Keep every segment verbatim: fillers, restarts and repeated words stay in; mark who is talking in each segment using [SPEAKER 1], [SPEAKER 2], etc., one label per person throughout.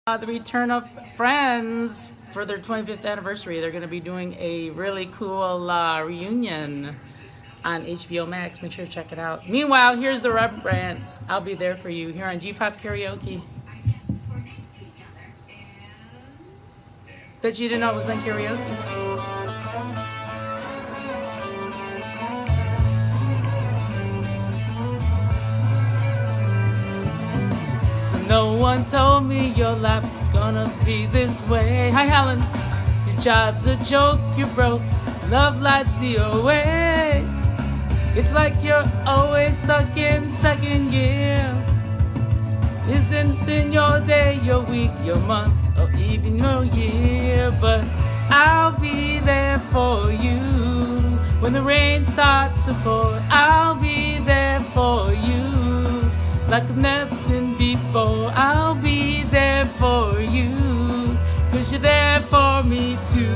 [SPEAKER 1] Uh, the return of Friends for their twenty-fifth anniversary. They're going to be doing a really cool uh, reunion on H B O Max. Make sure to check it out. Meanwhile, here's the Rembrandts. I'll be there for you here on G-Pop Karaoke. Bet you didn't know it was on karaoke. No one told me your life was gonna be this way. Hi, Helen. Your job's a joke, you broke. Love life's the away. It's like you're always stuck in second gear. Isn't in your day, your week, your month, or even your year. But I'll be there for you when the rain starts to pour. I'll be there for you like I've never been before. I'll be there for you, cause you're there for me too.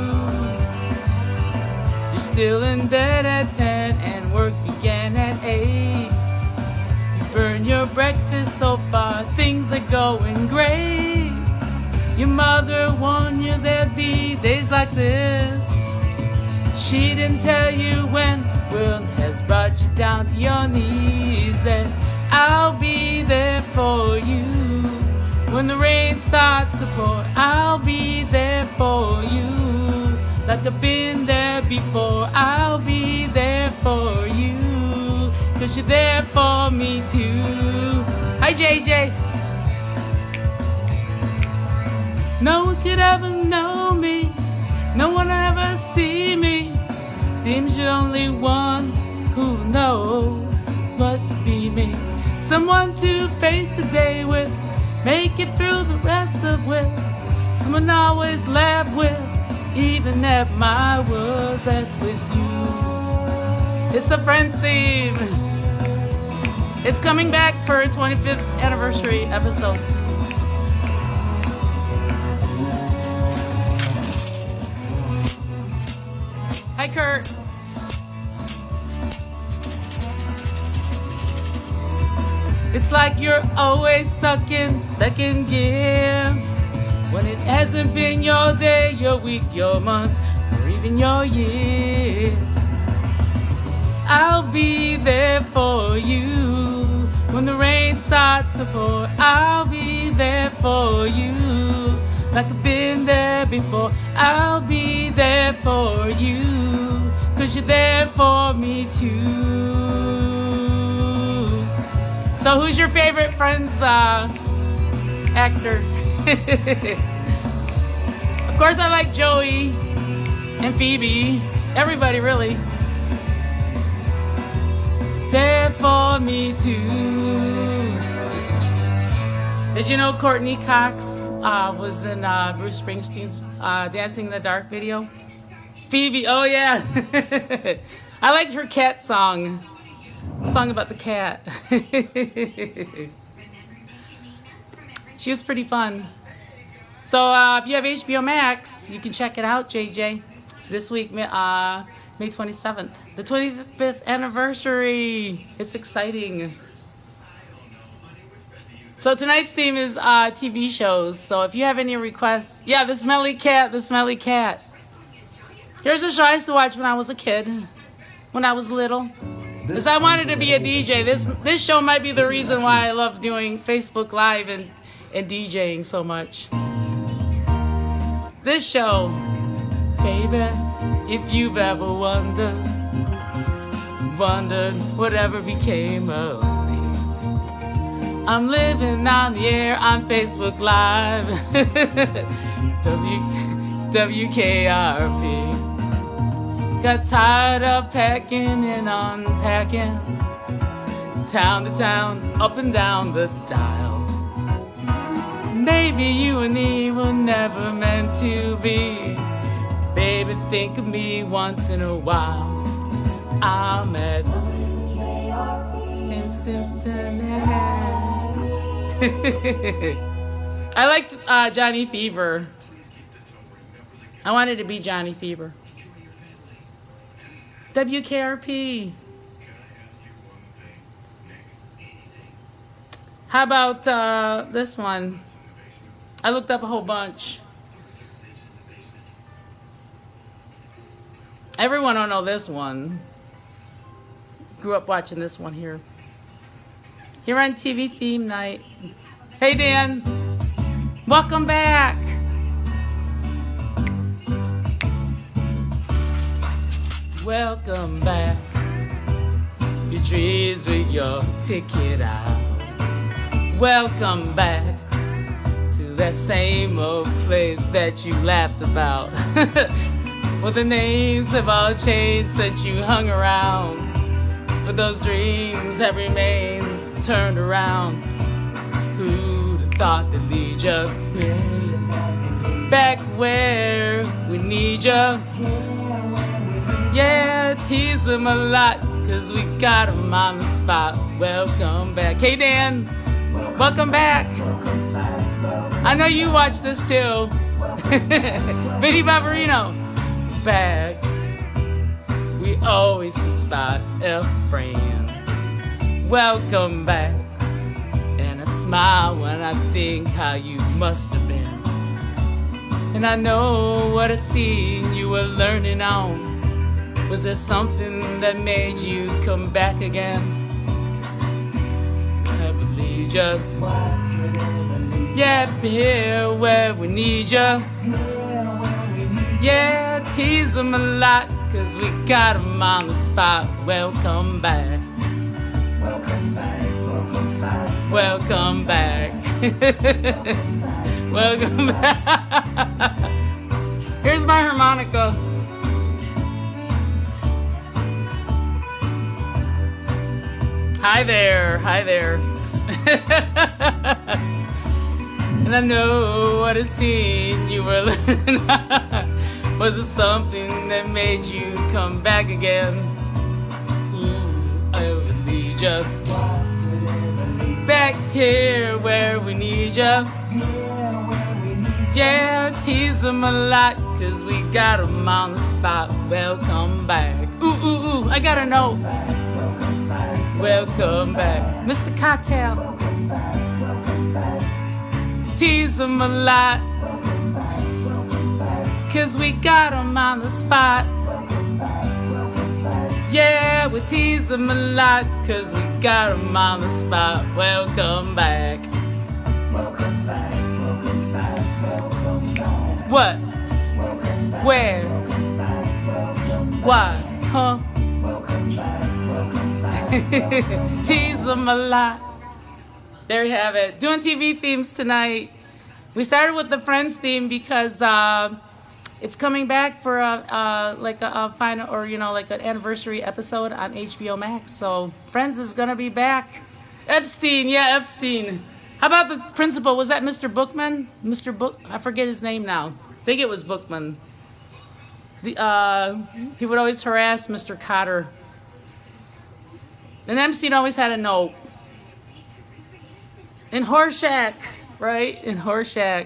[SPEAKER 1] You're still in bed at ten and work began at eight. You burn your breakfast so far, things are going great. Your mother warned you there'd be days like this. She didn't tell you when the world has brought you down to your knees. And I'll be there for you when the rain starts to pour. I'll be there for you like I've been there before. I'll be there for you cause you're there for me too. Hi, J J. No one could ever know me. No one will ever see me. Seems you're only one who knows what to be me. Someone to face the day with, make it through the rest of with. Someone always laugh with, even at my worst best with you. It's the Friends theme. It's coming back for a twenty-fifth anniversary episode. Hi, Kurt. It's like you're always stuck in second gear when it hasn't been your day, your week, your month, or even your year. I'll be there for you when the rain starts to pour. I'll be there for you like I've been there before. I'll be there for you cause you're there for me too. So who's your favorite Friends uh, actor? Of course I like Joey and Phoebe. Everybody really. There for me too. Did you know Courtney Cox uh, was in uh, Bruce Springsteen's uh, Dancing in the Dark video? Phoebe, oh yeah. I liked her cat song. Song about the cat. She was pretty fun. So uh, if you have H B O Max, you can check it out, J J. This week, uh, May twenty-seventh, the twenty-fifth anniversary. It's exciting. So tonight's theme is uh, T V shows. So if you have any requests, yeah, the smelly cat, the smelly cat. Here's a show I used to watch when I was a kid, when I was little. Because I wanted to be a D J. This this show might be the reason why I love doing Facebook Live and, and DJing so much. This show, baby, if you've ever wondered, wondered whatever became of me. I'm living on the air on Facebook Live. w, W K R P. Got tired of packing and unpacking, town to town, up and down the dial. Maybe you and me were never meant to be. Baby, think of me once in a while. I'm at in Cincinnati. I liked uh, Johnny Fever. I wanted to be Johnny Fever. W K R P. How about uh, this one? I looked up a whole bunch. Everyone don't know this one. Grew up watching this one here. Here on T V theme night. Hey Dan, welcome back. Welcome back. Your dreams with your ticket out. Welcome back to that same old place that you laughed about. Well, the names have all changed since you hung around, but those dreams have remained turned around. Who'd have thought they'd lead you back where we need you? Yeah, tease them a lot, cause we got them on the spot. Welcome back. Hey Dan, welcome back. I know you watch this too. Vinny Barbarino. Back. We always spot a friend. Welcome back. And I smile when I think how you must have been. And I know what I seen you were learning on. Was there something that made you come back again? I believe you. Yeah, here where we need you. Yeah, tease them a lot, cause we got them on the spot. Welcome back. Welcome back, welcome back. Welcome back. Welcome back. Here's my harmonica. Hi there, hi there. And I know what I seen you were learning. Was it something that made you come back again? Ooh, I would lead you back here where we need you. Yeah, tease them a lot, cause we got them on the spot. Welcome back. Ooh, ooh, ooh, I gotta know. Welcome back. Mister Cocktail. Tease them a lot, cause we got them on the spot. Yeah, we tease them a lot, cause we got them on the spot. Welcome back. Welcome back, welcome back, welcome back. What? Welcome back. Where? Welcome back, welcome back. What? Huh? Welcome back, welcome back. Tease them a lot. There you have it. Doing T V themes tonight. We started with the Friends theme because uh, it's coming back for a uh, like a, a final, or you know, like an anniversary episode on H B O Max. So Friends is gonna be back. Epstein, yeah, Epstein. How about the principal? Was that Mister Bookman? Mister Book? I forget his name now. I think it was Bookman. The uh, he would always harass Mister Cotter. And Epstein always had a note. In Horseshack, right? In Horseshack.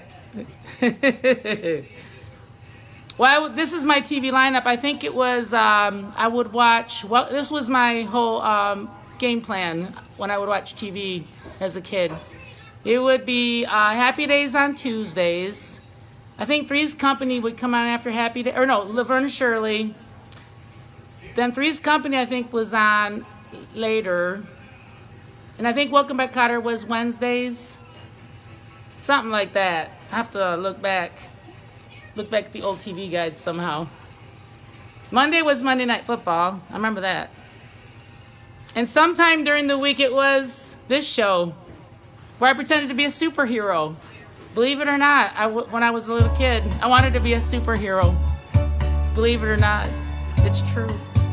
[SPEAKER 1] Well, this is my T V lineup. I think it was, um, I would watch, well, this was my whole um, game plan when I would watch T V as a kid. It would be uh, Happy Days on Tuesdays. I think Three's Company would come on after Happy Days, or no, Laverne and Shirley. Then Three's Company, I think, was on later. And I think Welcome Back, Kotter was Wednesdays. Something like that. I have to look back. Look back at the old T V guides somehow. Monday was Monday Night Football. I remember that. And sometime during the week it was this show where I pretended to be a superhero. Believe it or not, I w when I was a little kid, I wanted to be a superhero. Believe it or not, it's true.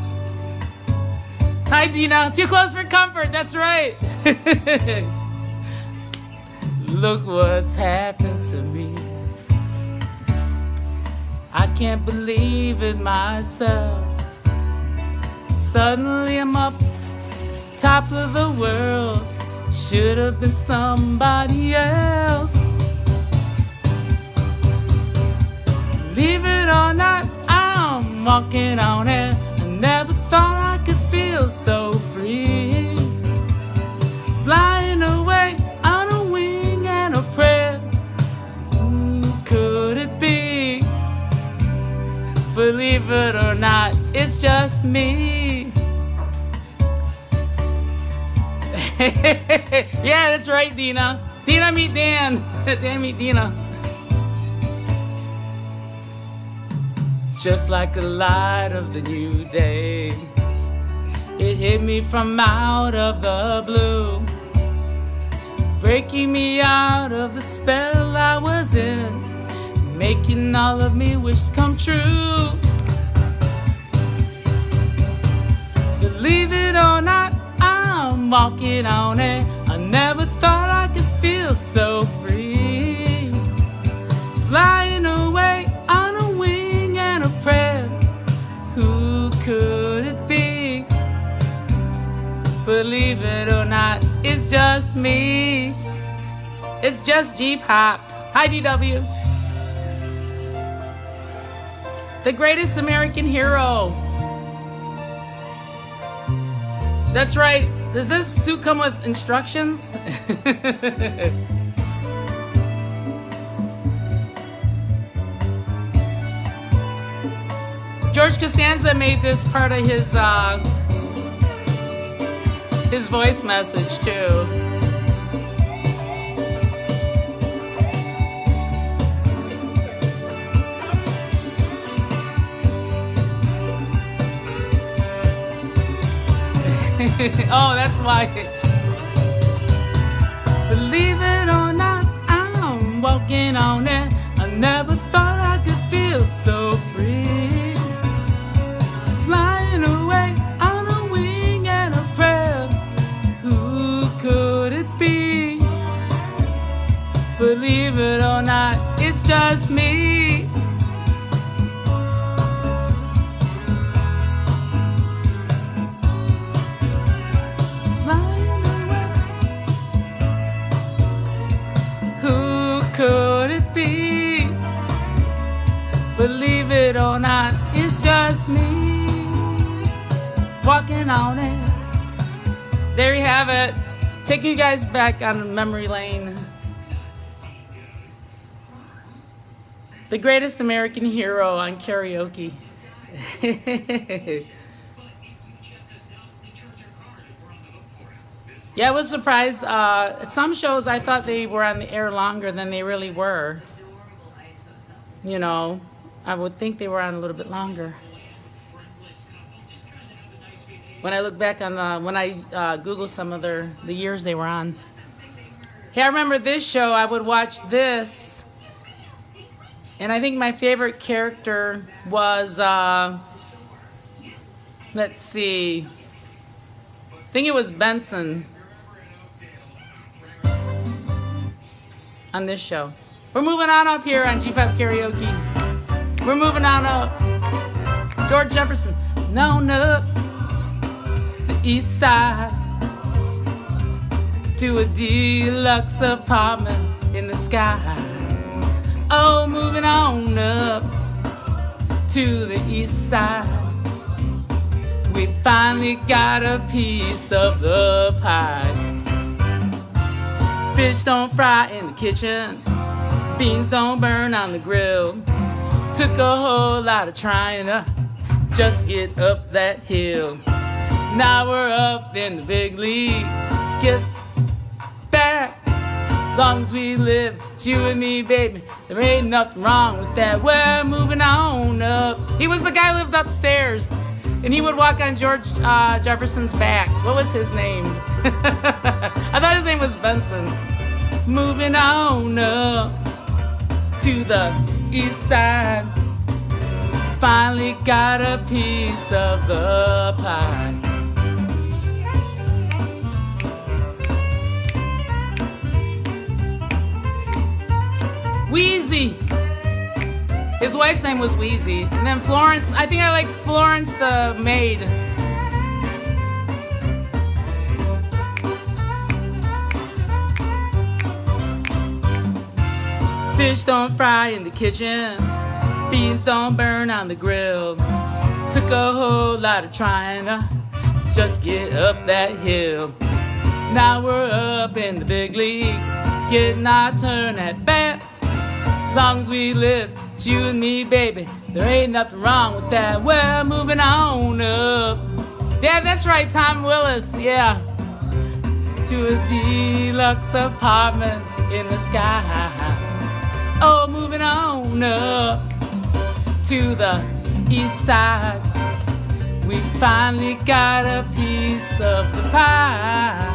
[SPEAKER 1] Hi, Dina. Too close for comfort. That's right. Look what's happened to me. I can't believe it myself. Suddenly I'm up, top of the world. Should have been somebody else. Believe it or not, I'm walking on air. I never thought I could feel so free. Flying away on a wing and a prayer. just me. Yeah, that's right, Dina. Dina meet Dan. Dan meet Dina. Just like the light of the new day, it hit me from out of the blue, breaking me out of the spell I was in, making all of me wishes come true. Believe it or not, I'm walking on it. I never thought I could feel so free, flying away on a wing and a prayer. Who could it be? Believe it or not, it's just me. It's just G-pop. Hi, D W. The greatest American hero. That's right. Does this suit come with instructions? George Costanza made this part of his uh, his voice message too. Oh, that's why. Believe it or not, I'm walking on it. I never thought I could feel so free, flying away on a wing and a prayer. Who could it be? Believe it or not, it's just me. Could it be? Believe it or not, it's just me walking on it. There you have it. Taking you guys back on memory lane. The greatest American hero on karaoke. Yeah, I was surprised. Uh, at some shows, I thought they were on the air longer than they really were. You know, I would think they were on a little bit longer. When I look back on the, when I uh, Google some of their, the years they were on. Hey, I remember this show, I would watch this. And I think my favorite character was, uh, let's see, I think it was Benson. On this show. We're moving on up here on G five Karaoke. We're moving on up. George Jefferson. On up to East Side, to a deluxe apartment in the sky. Oh, moving on up to the East Side, we finally got a piece of the pie. Fish don't fry in the kitchen, beans don't burn on the grill. Took a whole lot of trying to just get up that hill. Now we're up in the big leagues. Kiss back, as long as we live, it's you and me, baby. There ain't nothing wrong with that. We're moving on up. He was the guy who lived upstairs, and he would walk on George uh, Jefferson's back. What was his name? I thought his name was Benson. Moving on up to the East Side, finally got a piece of the pie. Wheezy. His wife's name was Wheezy. And then Florence, I think I like Florence the maid. Fish don't fry in the kitchen, beans don't burn on the grill. Took a whole lot of trying to just get up that hill. Now we're up in the big leagues, getting our turn at bat. As long as we live, It's you and me, baby. There ain't nothing wrong with that. Well, moving on up. Yeah, that's right, Tom Willis. Yeah. To a deluxe apartment in the sky. Oh, moving on up to the east side. We finally got a piece of the pie.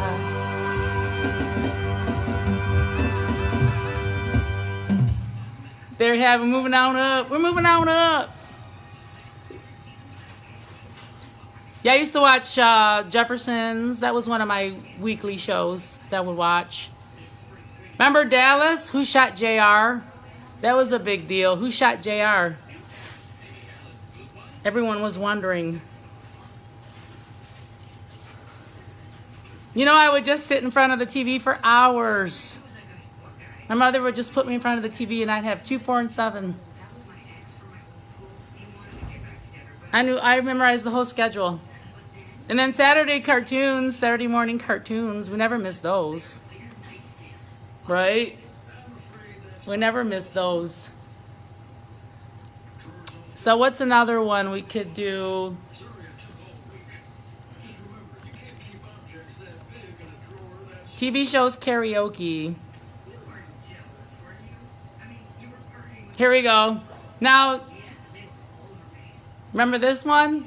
[SPEAKER 1] There you have it, moving on up. We're moving on up. Yeah, I used to watch uh, Jeffersons. That was one of my weekly shows that I would watch. Remember Dallas? Who shot J R? That was a big deal. Who shot J R? Everyone was wondering. You know, I would just sit in front of the T V for hours. My mother would just put me in front of the T V and I'd have two, four, and seven. I knew, I memorized the whole schedule. And then Saturday cartoons, Saturday morning cartoons, we never missed those. Right? We never missed those. So what's another one we could do? T V shows karaoke. Here we go. Now, remember this one?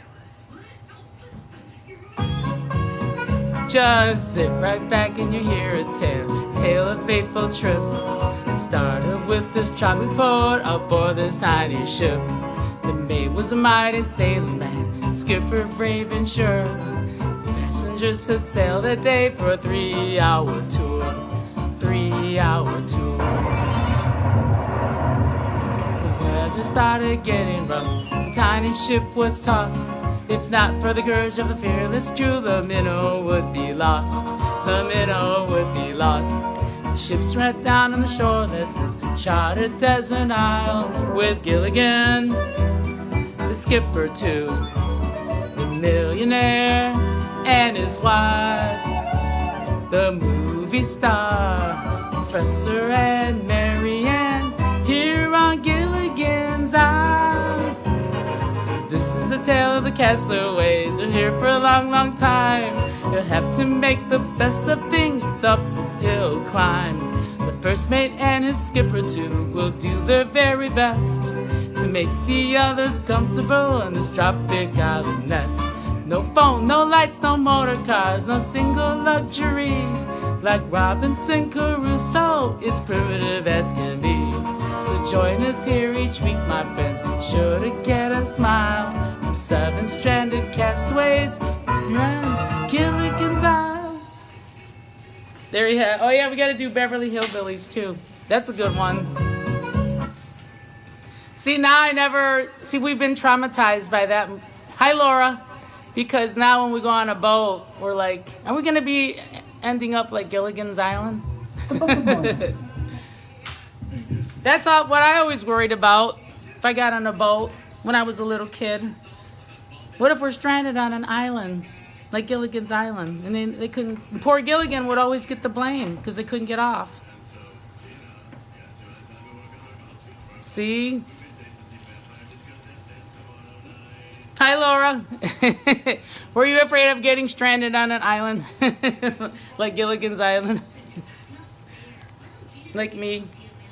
[SPEAKER 1] Just sit right back and you hear a tale, tale of fateful trip. Started with this tropic port aboard this tiny ship. The mate was a mighty sailor man, skipper brave and sure. Passengers set sail that day for a three-hour tour, three-hour tour. The weather started getting rough, the tiny ship was tossed. If not for the courage of the fearless crew, the minnow would be lost. The minnow would be lost. The ships ran down on the shore, this is charted desert isle, with Gilligan, the skipper too, the millionaire and his wife, the movie star, Professor and Marianne, here on Gilligan's Isle. This is the tale of the castaways, they're here for a long, long time. They'll have to make the best of things uphill climb. The first mate and his skipper too will do their very best to make the others comfortable in this tropic island nest. No phone, no lights, no motor cars, no single luxury. Like Robinson Crusoe, it's primitive as can be. So join us here each week, my friends, sure to get a smile from seven stranded castaways around Gilligan's Isle. There you have. Oh yeah, we got to do Beverly Hillbillies too. That's a good one. See, now I never see. We've been traumatized by that. Hi, Laura. Because now when we go on a boat, we're like, are we going to be ending up like Gilligan's Island? That's all, what I always worried about if I got on a boat when I was a little kid. What if we're stranded on an island like Gilligan's Island? And then they couldn't, poor Gilligan would always get the blame because they couldn't get off. See? Hi, Laura. Were you afraid of getting stranded on an island like Gilligan's Island? Like me.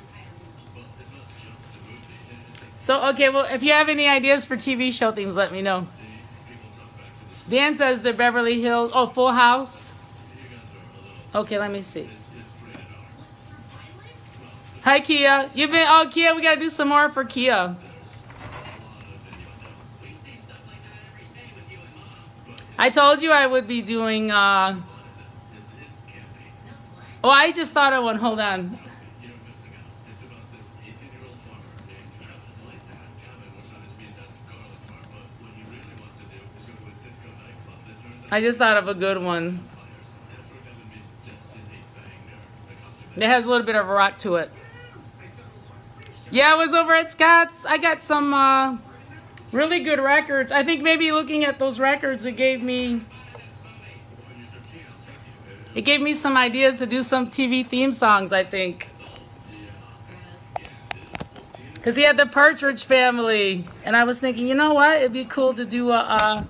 [SPEAKER 1] So, okay, well, if you have any ideas for T V show themes, let me know. Dan says the Beverly Hills, oh, Full House. Okay, let me see. Hi, Kia. You've been, oh, Kia, we got to do some more for Kia. I told you I would be doing, uh... oh, I just thought of one. Hold on. I just thought of a good one. It has a little bit of a rock to it. Yeah, I was over at Scott's. I got some uh, really good records. I think maybe looking at those records, it gave me... It gave me some ideas to do some T V theme songs, I think. Because he had the Partridge Family. And I was thinking, you know what? It'd be cool to do a... Uh,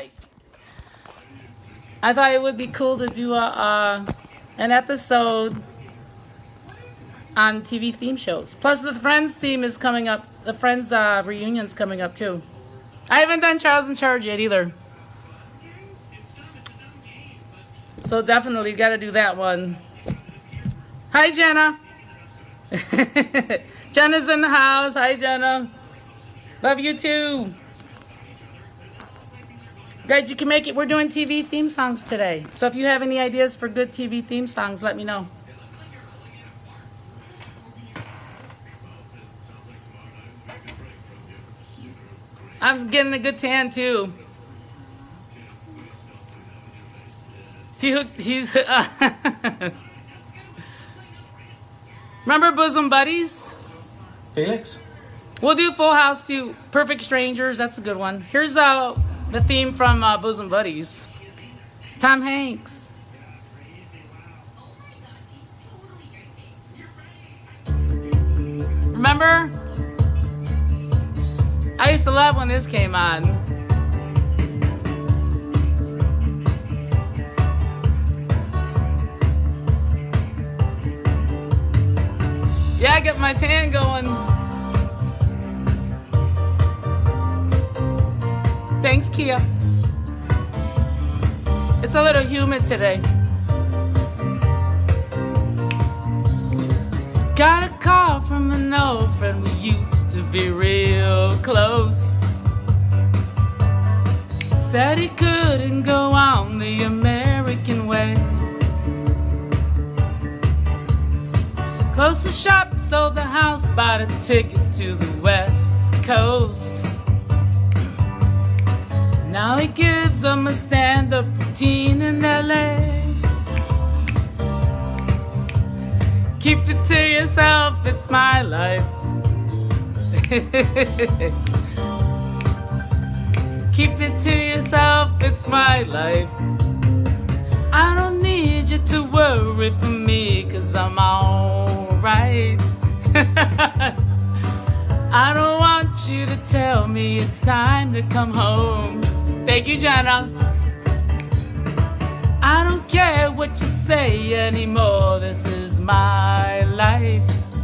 [SPEAKER 1] I thought it would be cool to do a uh, an episode on T V theme shows. Plus, the Friends theme is coming up. The Friends uh, reunion's coming up, too. I haven't done Charles in Charge yet, either. So definitely got to do that one. Hi, Jenna. Jenna's in the house. Hi, Jenna. Love you, too. Guys, you can make it. We're doing T V theme songs today. So if you have any ideas for good T V theme songs, let me know. I'm getting a good tan, too. He hooked, he's... Uh, remember Bosom Buddies?
[SPEAKER 2] Felix?
[SPEAKER 1] We'll do Full House too. Perfect Strangers, that's a good one. Here's uh, the theme from uh, Bosom Buddies. Tom Hanks. Remember? I used to love when this came on. Yeah, I get my tan going. Thanks, Kia. It's a little humid today. Got a call from an old friend, we used to be real close. Said he couldn't go on the American way. Closed the shop, sold the house, bought a ticket to the West Coast. Now he gives them a stand-up routine in L A. Keep it to yourself, it's my life. Keep it to yourself, it's my life. I don't need you to worry for me, cause I'm alright. I don't want you to tell me it's time to come home. Thank you, Jenna. I don't care what you say anymore, this is my life.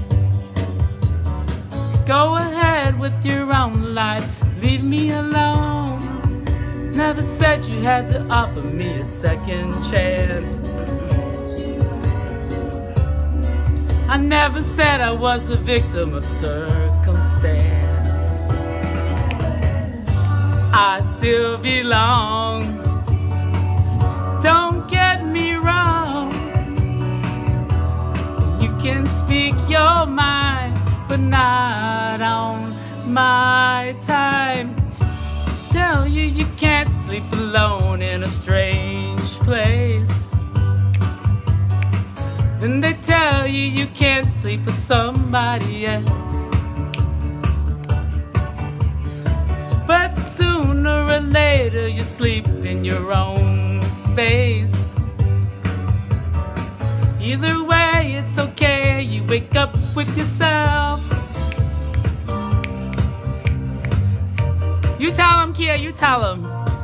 [SPEAKER 1] Go ahead with your own life, leave me alone. Never said you had to offer me a second chance. I never said I was a victim of circumstance. I still belong. Don't get me wrong. You can speak your mind, but not on my time. Tell you you can't sleep alone in a strange place. Then they tell you you can't sleep with somebody else. But sooner or later you sleep in your own space. Either way it's okay, you wake up with yourself. You tell him, Kia, you tell him.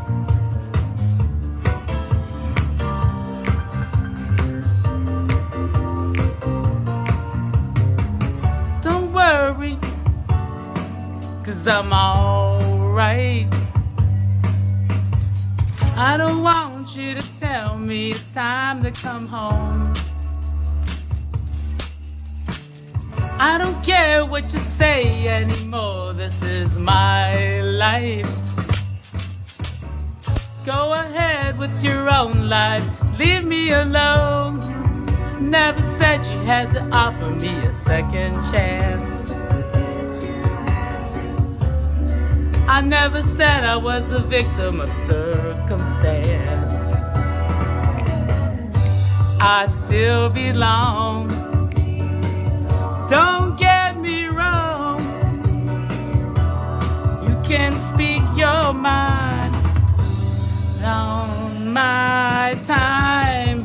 [SPEAKER 1] Don't worry, cause I'm alright. I don't want you to tell me it's time to come home. I don't care what you say anymore, this is my life. Go ahead with your own life, leave me alone. Never said you had to offer me a second chance. I never said I was a victim of circumstance. I still belong. Don't get me wrong. You can speak your mind on my time.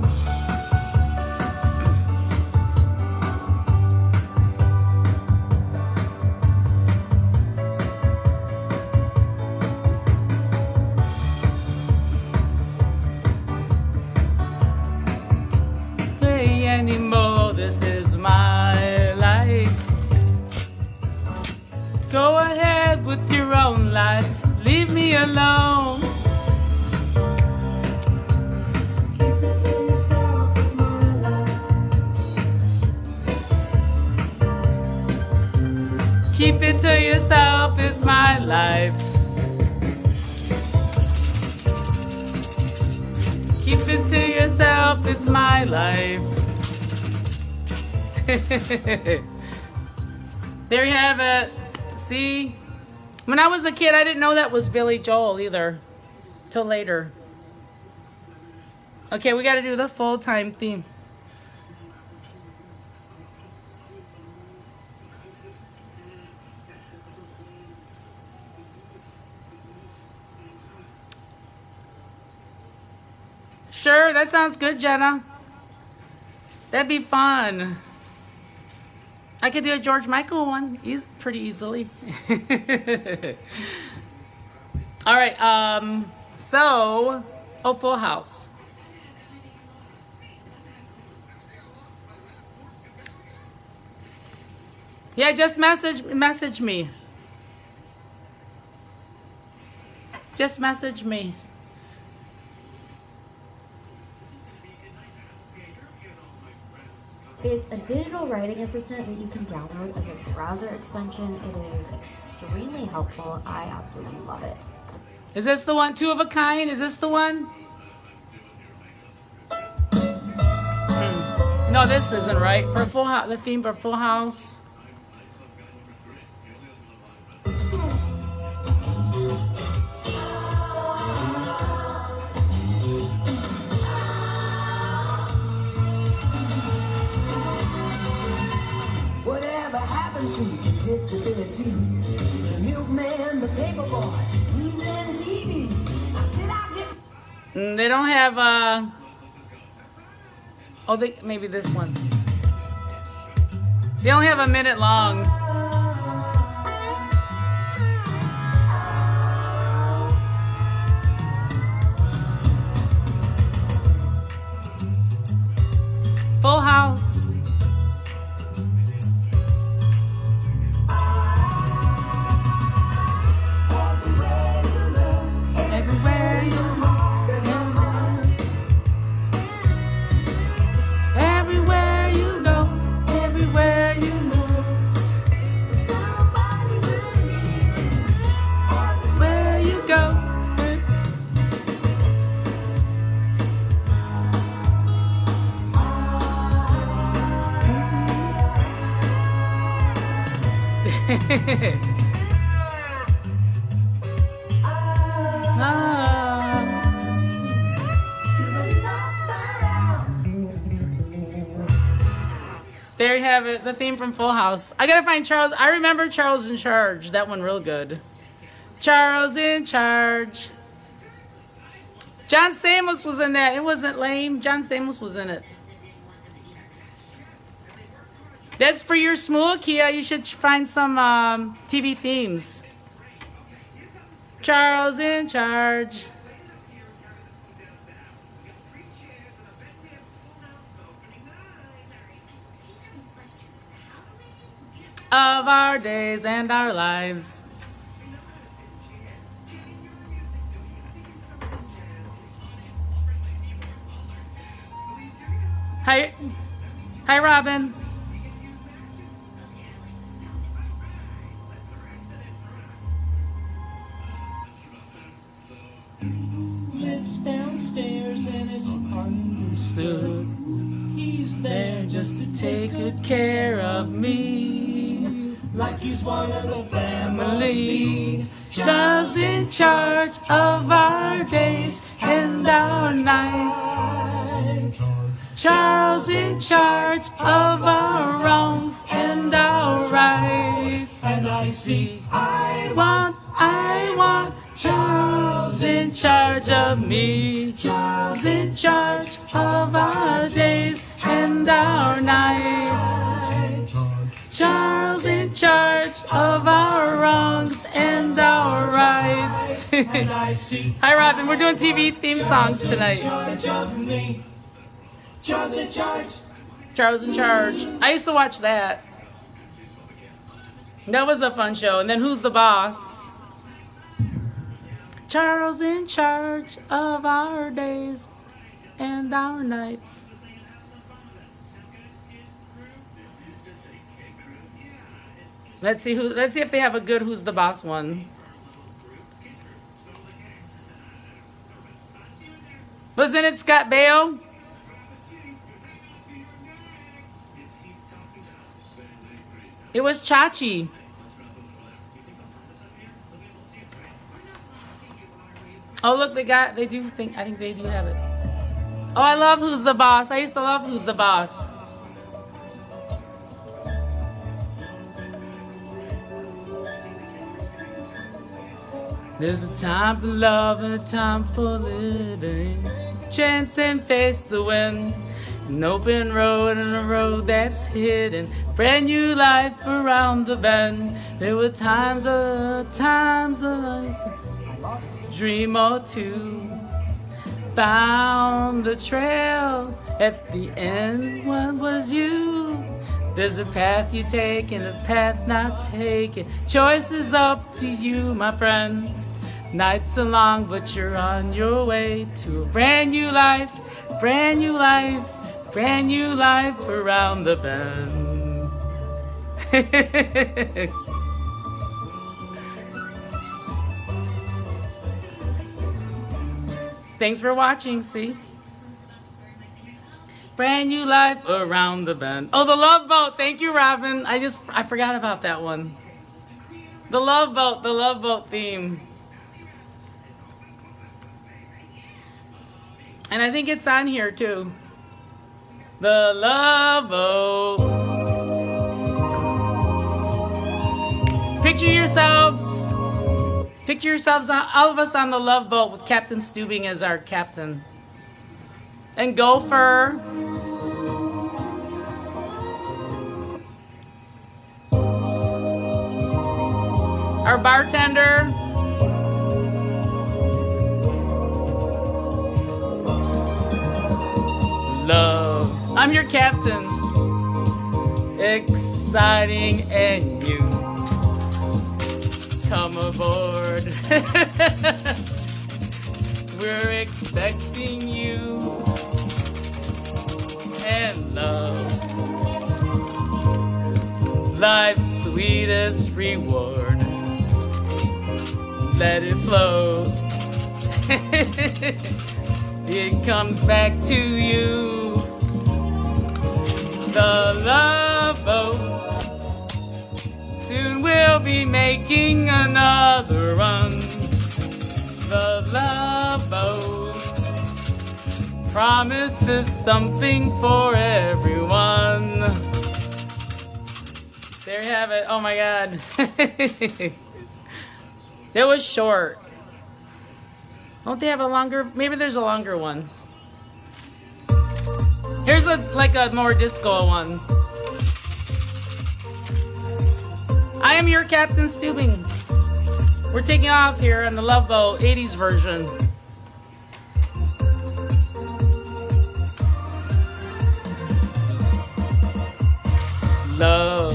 [SPEAKER 1] Go ahead with your own life. Leave me alone. Keep it to yourself, it's my life. Keep it to yourself, it's my life. There you have it. See? When I was a kid, I didn't know that was Billy Joel either. Till later. Okay, we gotta do the full-time theme. Sure, that sounds good, Jenna. That'd be fun. I could do a George Michael one He's pretty easily. All right, um, so, oh, Full House. Yeah, just message message me. Just message me.
[SPEAKER 2] It's a digital writing assistant that you can download as a browser extension. It is extremely helpful. I absolutely love it.
[SPEAKER 1] Is this the one? Two of a Kind? Is this the one? Hmm. No, this isn't right. For Full House, the theme for Full House.
[SPEAKER 3] To predictability, the milkman, the paperboy, evening T V. Did I get?
[SPEAKER 1] Mm, they don't have. Uh... Oh, they maybe this one. They only have a minute long. Full House. There you have it, the theme from Full House. I gotta find Charles. I remember Charles in Charge. That one real good. Charles in Charge. John Stamos was in that. It wasn't lame. John Stamos was in it. That's for your smooth, Kia. You should find some um, T V themes. Charles in Charge. Of our days and our lives. Hi, hi, Robin.
[SPEAKER 3] Lives downstairs and it's understood. He's there just to take good care of me, like he's one of the family.
[SPEAKER 1] Charles in charge of our days and our nights. Charles in charge of our wrongs and our rights.
[SPEAKER 3] And I see, I
[SPEAKER 1] want, I want Charles in charge of me. Charles in charge of our days and our nights. Charles in charge of our wrongs and our rights.
[SPEAKER 3] and I see.
[SPEAKER 1] Hi, Robin. We're doing T V theme songs tonight.
[SPEAKER 3] Charge of me. Charles in charge.
[SPEAKER 1] Charles in Charge. I used to watch that. That was a fun show. And then Who's the Boss? Charles in charge of our days and our nights. Let's see who. Let's see if they have a good Who's the Boss one. Wasn't it Scott Baio? It was Chachi. Oh look, they got. They do think. I think they do have it. Oh, I love Who's the Boss. I used to love Who's the Boss. There's a time for love and a time for living. Chance and face the wind. An open road and a road that's hidden. Brand new life around the bend. There were times, uh, times, uh, dream or two. Found the trail. At the end, what was you? There's a path you take and a path not taken. Choice is up to you, my friend. Nights are long, but you're on your way to a brand new life, brand new life, brand new life around the bend. Thanks for watching, see? Brand new life around the bend. Oh, the Love Boat. Thank you, Robin. I just, I forgot about that one. The Love Boat, the Love Boat theme. And I think it's on here too. The Love Boat. Picture yourselves. Picture yourselves, all of us on the Love Boat with Captain Stubing as our captain. And Gopher. Our bartender. Love. I'm your captain. Exciting and new. Come aboard. We're expecting you. And love. Life's sweetest reward. Let it flow. It comes back to you. The Love Boat. Soon we'll be making another run. The Love Boat promises something for everyone. There you have it. Oh my God. That was short. Don't they have a longer? Maybe there's a longer one. Here's a like a more disco one. I am your Captain Stubing. We're taking off here on the Love Boat eighties version. Love.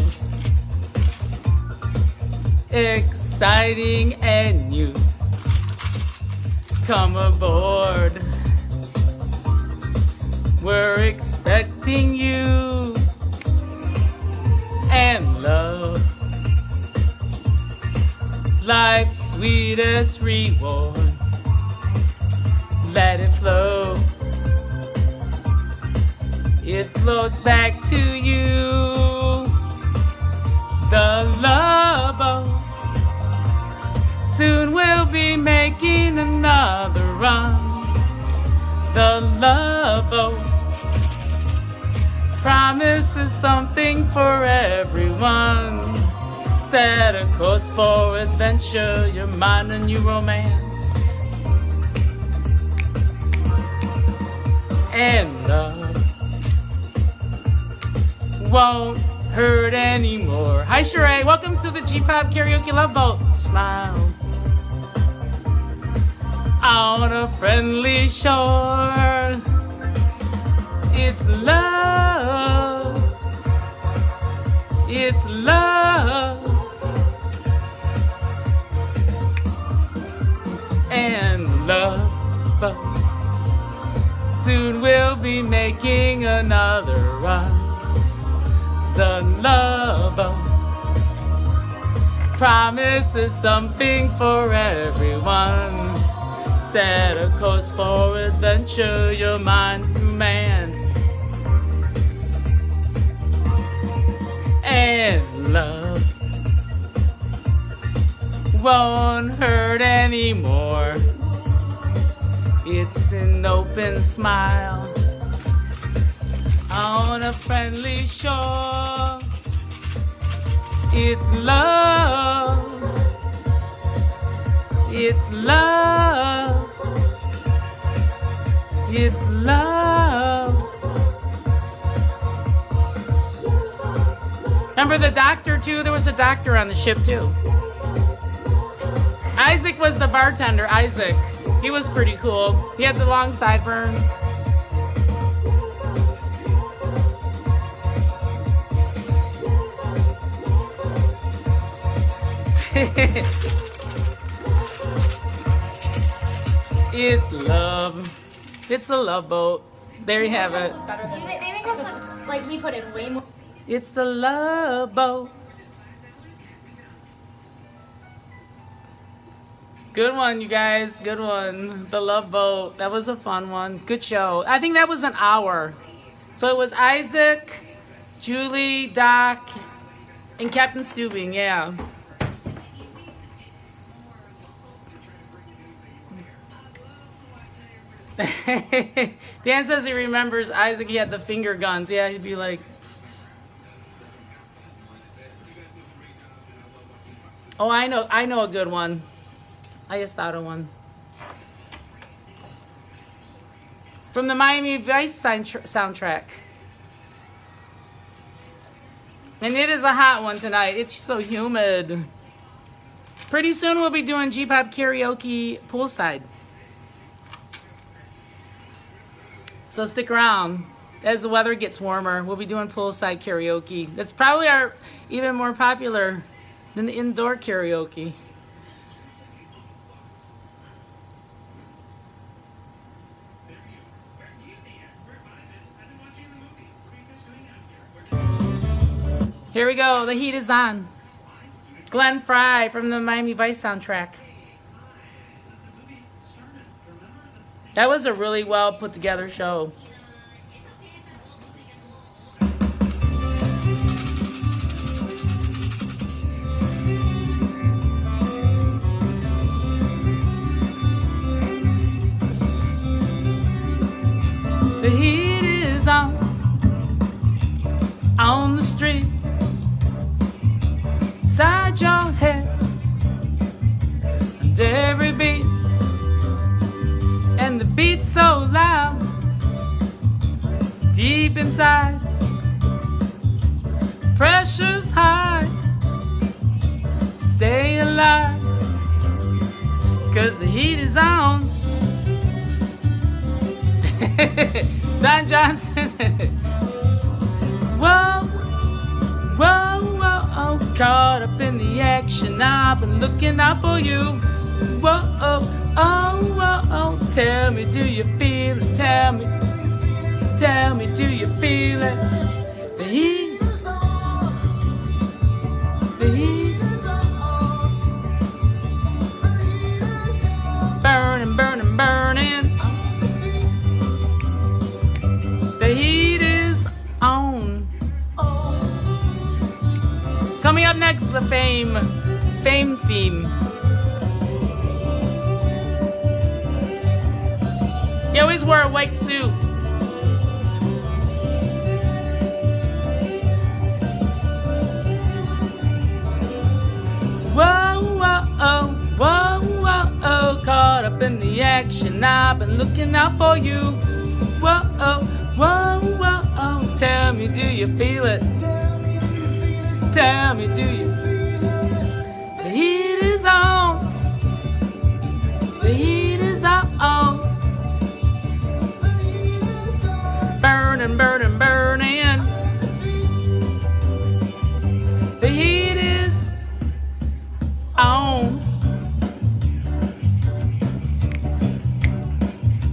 [SPEAKER 1] Exciting and new. Come aboard. We're expecting you. And love. Life's sweetest reward. Let it flow. It floats back to you. The Love Boat. Soon we'll be making another run. The Love Boat promises something for everyone. Set a course for adventure, your mind a new romance. And love won't hurt anymore. Hi Sheree, welcome to the G-Pop Karaoke Love Boat. Smile on a friendly shore. It's love. It's love. Soon we'll be making another run. The love boat promises something for everyone. Set a course for adventure, your mind romance, and love won't hurt anymore. It's an open smile on a friendly shore. It's love. It's love. It's love. Remember the doctor too? There was a doctor on the ship too. Isaac was the bartender, Isaac. He was pretty cool. He had the long sideburns. It's love. It's the Love Boat. There you have it.
[SPEAKER 2] They, they make us look like he put in way more.
[SPEAKER 1] It's the Love Boat. Good one, you guys. Good one. The Love Boat. That was a fun one. Good show. I think that was an hour. So it was Isaac, Julie, Doc, and Captain Steubing. Yeah. Dan says he remembers Isaac. He had the finger guns. Yeah, he'd be like, oh, I know, I know a good one. I just thought of one. From the Miami Vice soundtrack. And it is a hot one tonight. It's so humid. Pretty soon we'll be doing G-pop karaoke poolside. So stick around. As the weather gets warmer, we'll be doing poolside karaoke. That's probably our even more popular than the indoor karaoke. Here we go. The heat is on. Glenn Frey from the Miami Vice soundtrack. That was a really well put together show. The heat is on, on the street, inside your head, and every beat. And the beat's so loud, deep inside, pressure's high, stay alive, 'cause the heat is on. Don Johnson. Whoa, whoa, whoa, oh, caught up in the action, I've been looking out for you. Whoa, oh. Oh, oh, oh, tell me, do you feel it? Tell me, tell me, do you feel it? The heat, the heat, burning, burning, burning. The heat is on. Coming up next, the fame, fame theme. He always wore a white suit. Whoa, whoa, oh, whoa, whoa, oh, caught up in the action, I've been looking out for you. Whoa, oh, whoa, whoa, oh, tell me, do you feel it? Tell me, do you? The heat is on. The heat is on. Burning, burning, burning. The heat is on.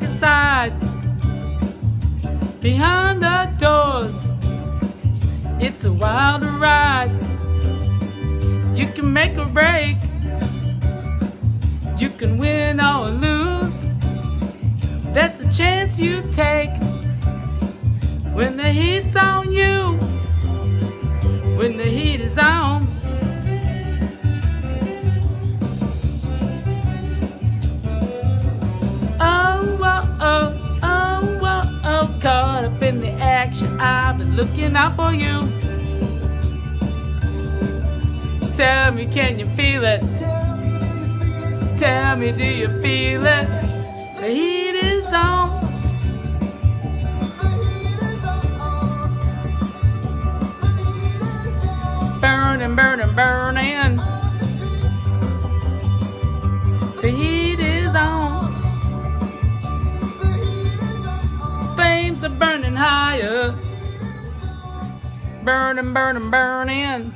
[SPEAKER 1] your side. Behind the doors, it's a wild ride. You can make or break, you can win or lose. That's the chance you take when the heat's on you, when the heat is on. Oh, oh, oh, oh, oh, oh, caught up in the action, I've been looking out for you. Tell me, can you feel it? Tell me, do you feel it? The heat is on. Burning, burning, burning. The heat is on. Flames are burning higher. Burning, burning, burning.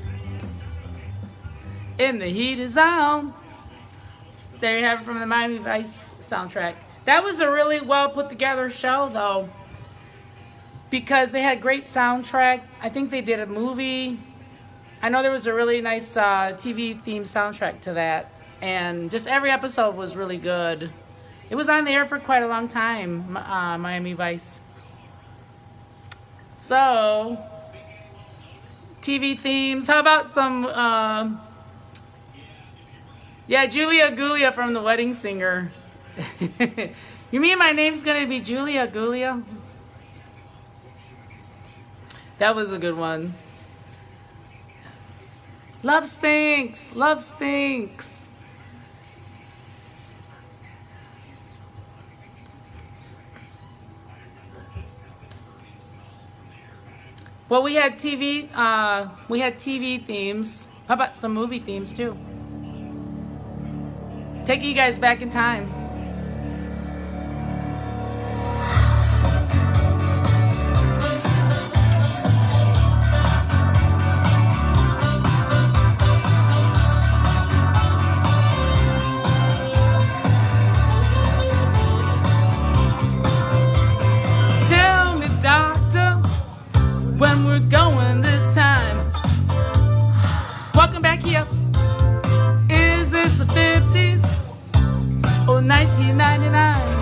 [SPEAKER 1] And the heat is on. There you have it from the Miami Vice soundtrack. That was a really well put together show though, because they had great soundtrack. I think they did a movie. I know there was a really nice uh, T V themed soundtrack to that, and just every episode was really good. It was on the air for quite a long time, uh, Miami Vice. So, T V themes. How about some? Uh, yeah, Julia Gulia from The Wedding Singer. You mean my name's gonna be Julia Gulia? That was a good one. Love stinks. Love stinks. Well, we had T V. Uh, we had T V themes. How about some movie themes too? Taking you guys back in time. Tell me, doctor, when we're going this time. Welcome back here. Is this the fifties or nineteen ninety-nine?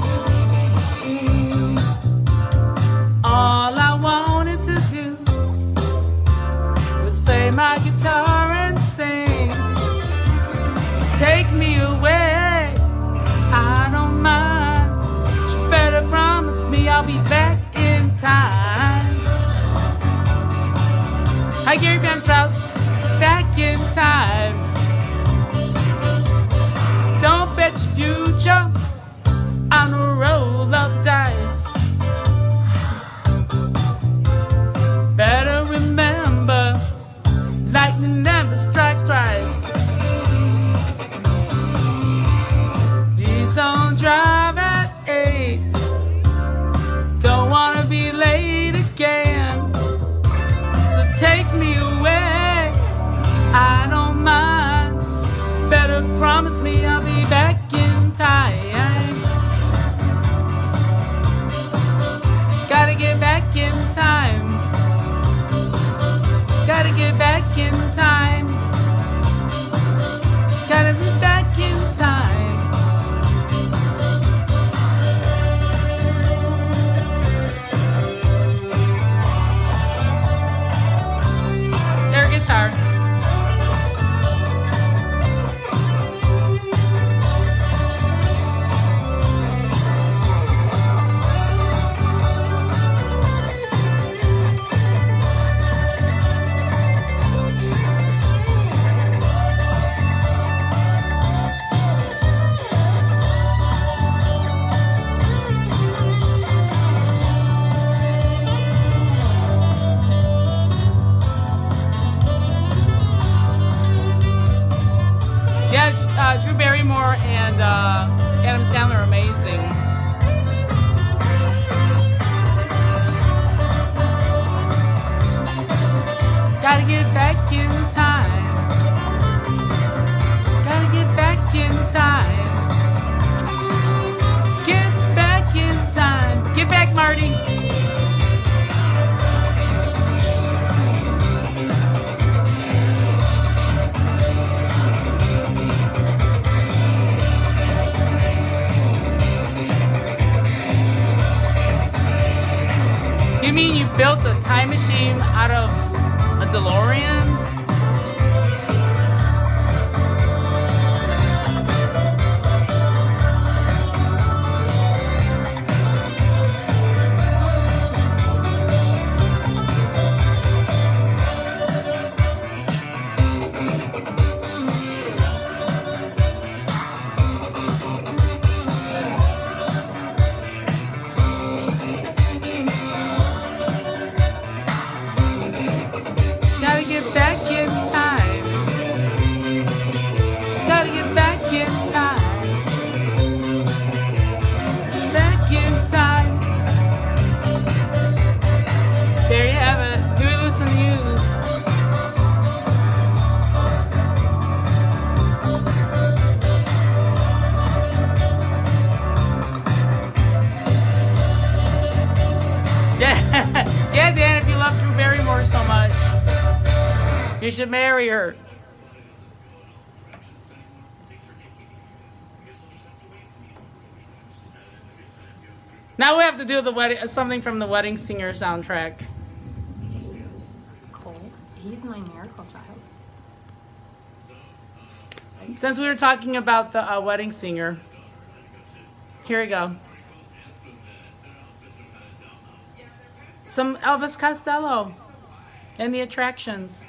[SPEAKER 1] Mm. All I wanted to do was play my guitar and sing. Take me away, I don't mind. But you better promise me I'll be back in time. Hi, Gary Pam Strauss. Back in time. Don't bet your future on a roll of dice. Better remember, lightning never strikes twice. Please don't drive at eight. Don't wanna be late again. So take me away, I don't mind. Better promise me I'll be back in time. Gotta get back in time. Gotta get back in time. Gotta be back in time. Air guitar. Uh, Drew Barrymore and uh, Adam Sandler are amazing. Gotta get back in time. Gotta get back in time. Get built a time machine out of a DeLorean. Gotta get back in time. Gotta get back in time. Back in time. There you have it. Huey Lewis and the News. Yeah, yeah, Dan, if you love Drew Barrymore so much, you should marry her. Now we have to do the wedding, something from the Wedding Singer soundtrack.
[SPEAKER 2] Cole, he's my miracle child.
[SPEAKER 1] Since we were talking about the uh, Wedding Singer, here we go. Some Elvis Costello and the Attractions.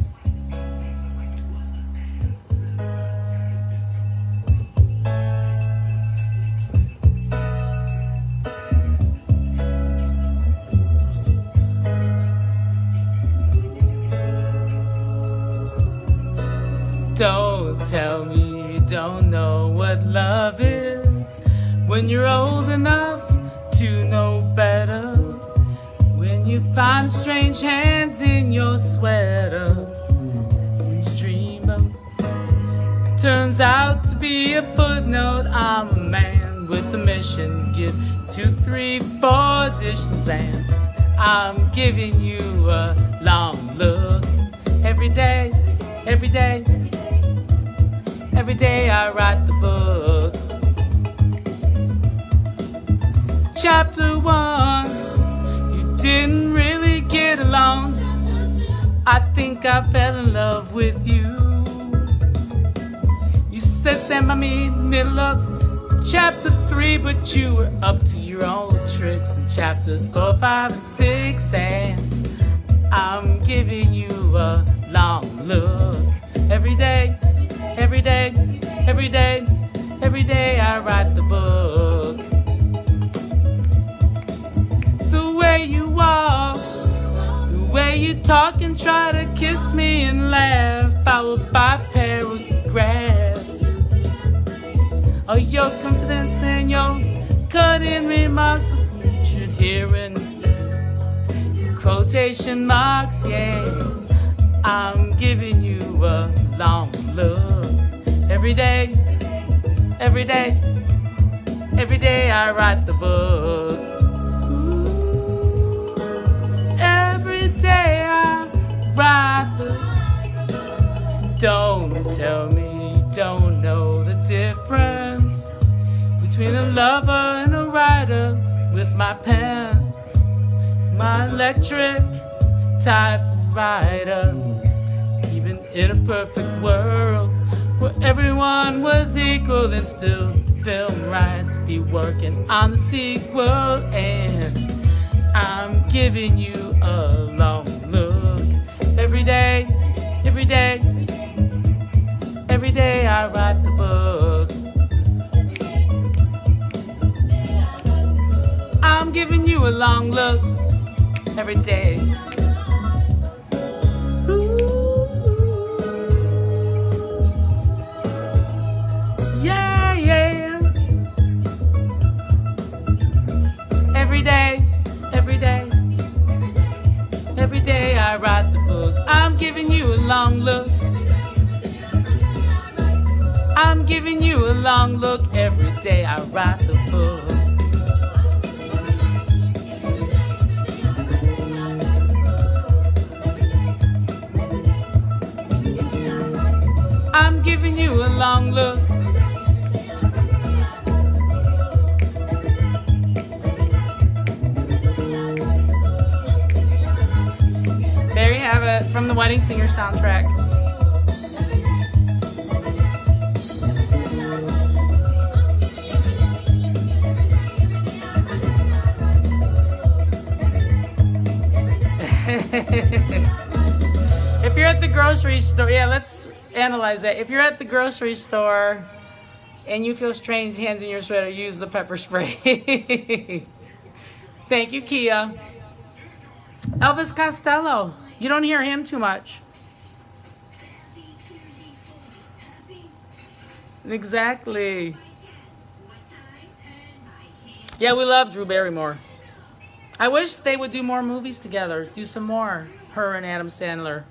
[SPEAKER 1] Don't tell me you don't know what love is when you're old enough to know better. When you find strange hands in your sweater, which dream of turns out to be a footnote. I'm a man with a mission. Give two, three, four dishes, and I'm giving you a long look. Every day, every day, every day I write the book. Chapter one, you didn't really get along. I think I fell in love with you. You said stand by me in the middle of chapter three, but you were up to your own tricks in chapters four, five, and six, and I'm giving you a long look. Every day, every day, every day, every day I write the book. The way you walk, the way you talk and try to kiss me and laugh, followed by paragraphs of your confidence and your cutting remarks, which you're hearing quotation marks, yeah. I'm giving you a long look. Every day, every day, every day I write the book. Ooh, every day I write the. Don't tell me you don't know the difference between a lover and a writer with my pen, my electric typewriter. Even in a perfect world where everyone was equal, and still film rights be working on the sequel. And I'm giving you a long look. Every day, every day, every day I write the book. I'm giving you a long look. Every day. Ooh. Yeah, yeah. Every day, every day, every day I write the book. I'm giving you a long look. I'm giving you a long look. Every day I write the book. I'm giving you a long look. have it from the Wedding Singer soundtrack. If you're at the grocery store, yeah, let's analyze that. If you're at the grocery store and you feel strange hands in your sweater, use the pepper spray. Thank you, Kia. Elvis Costello. You don't hear him too much. Exactly. Yeah, we love Drew Barrymore. I wish they would do more movies together. Do some more. Her and Adam Sandler.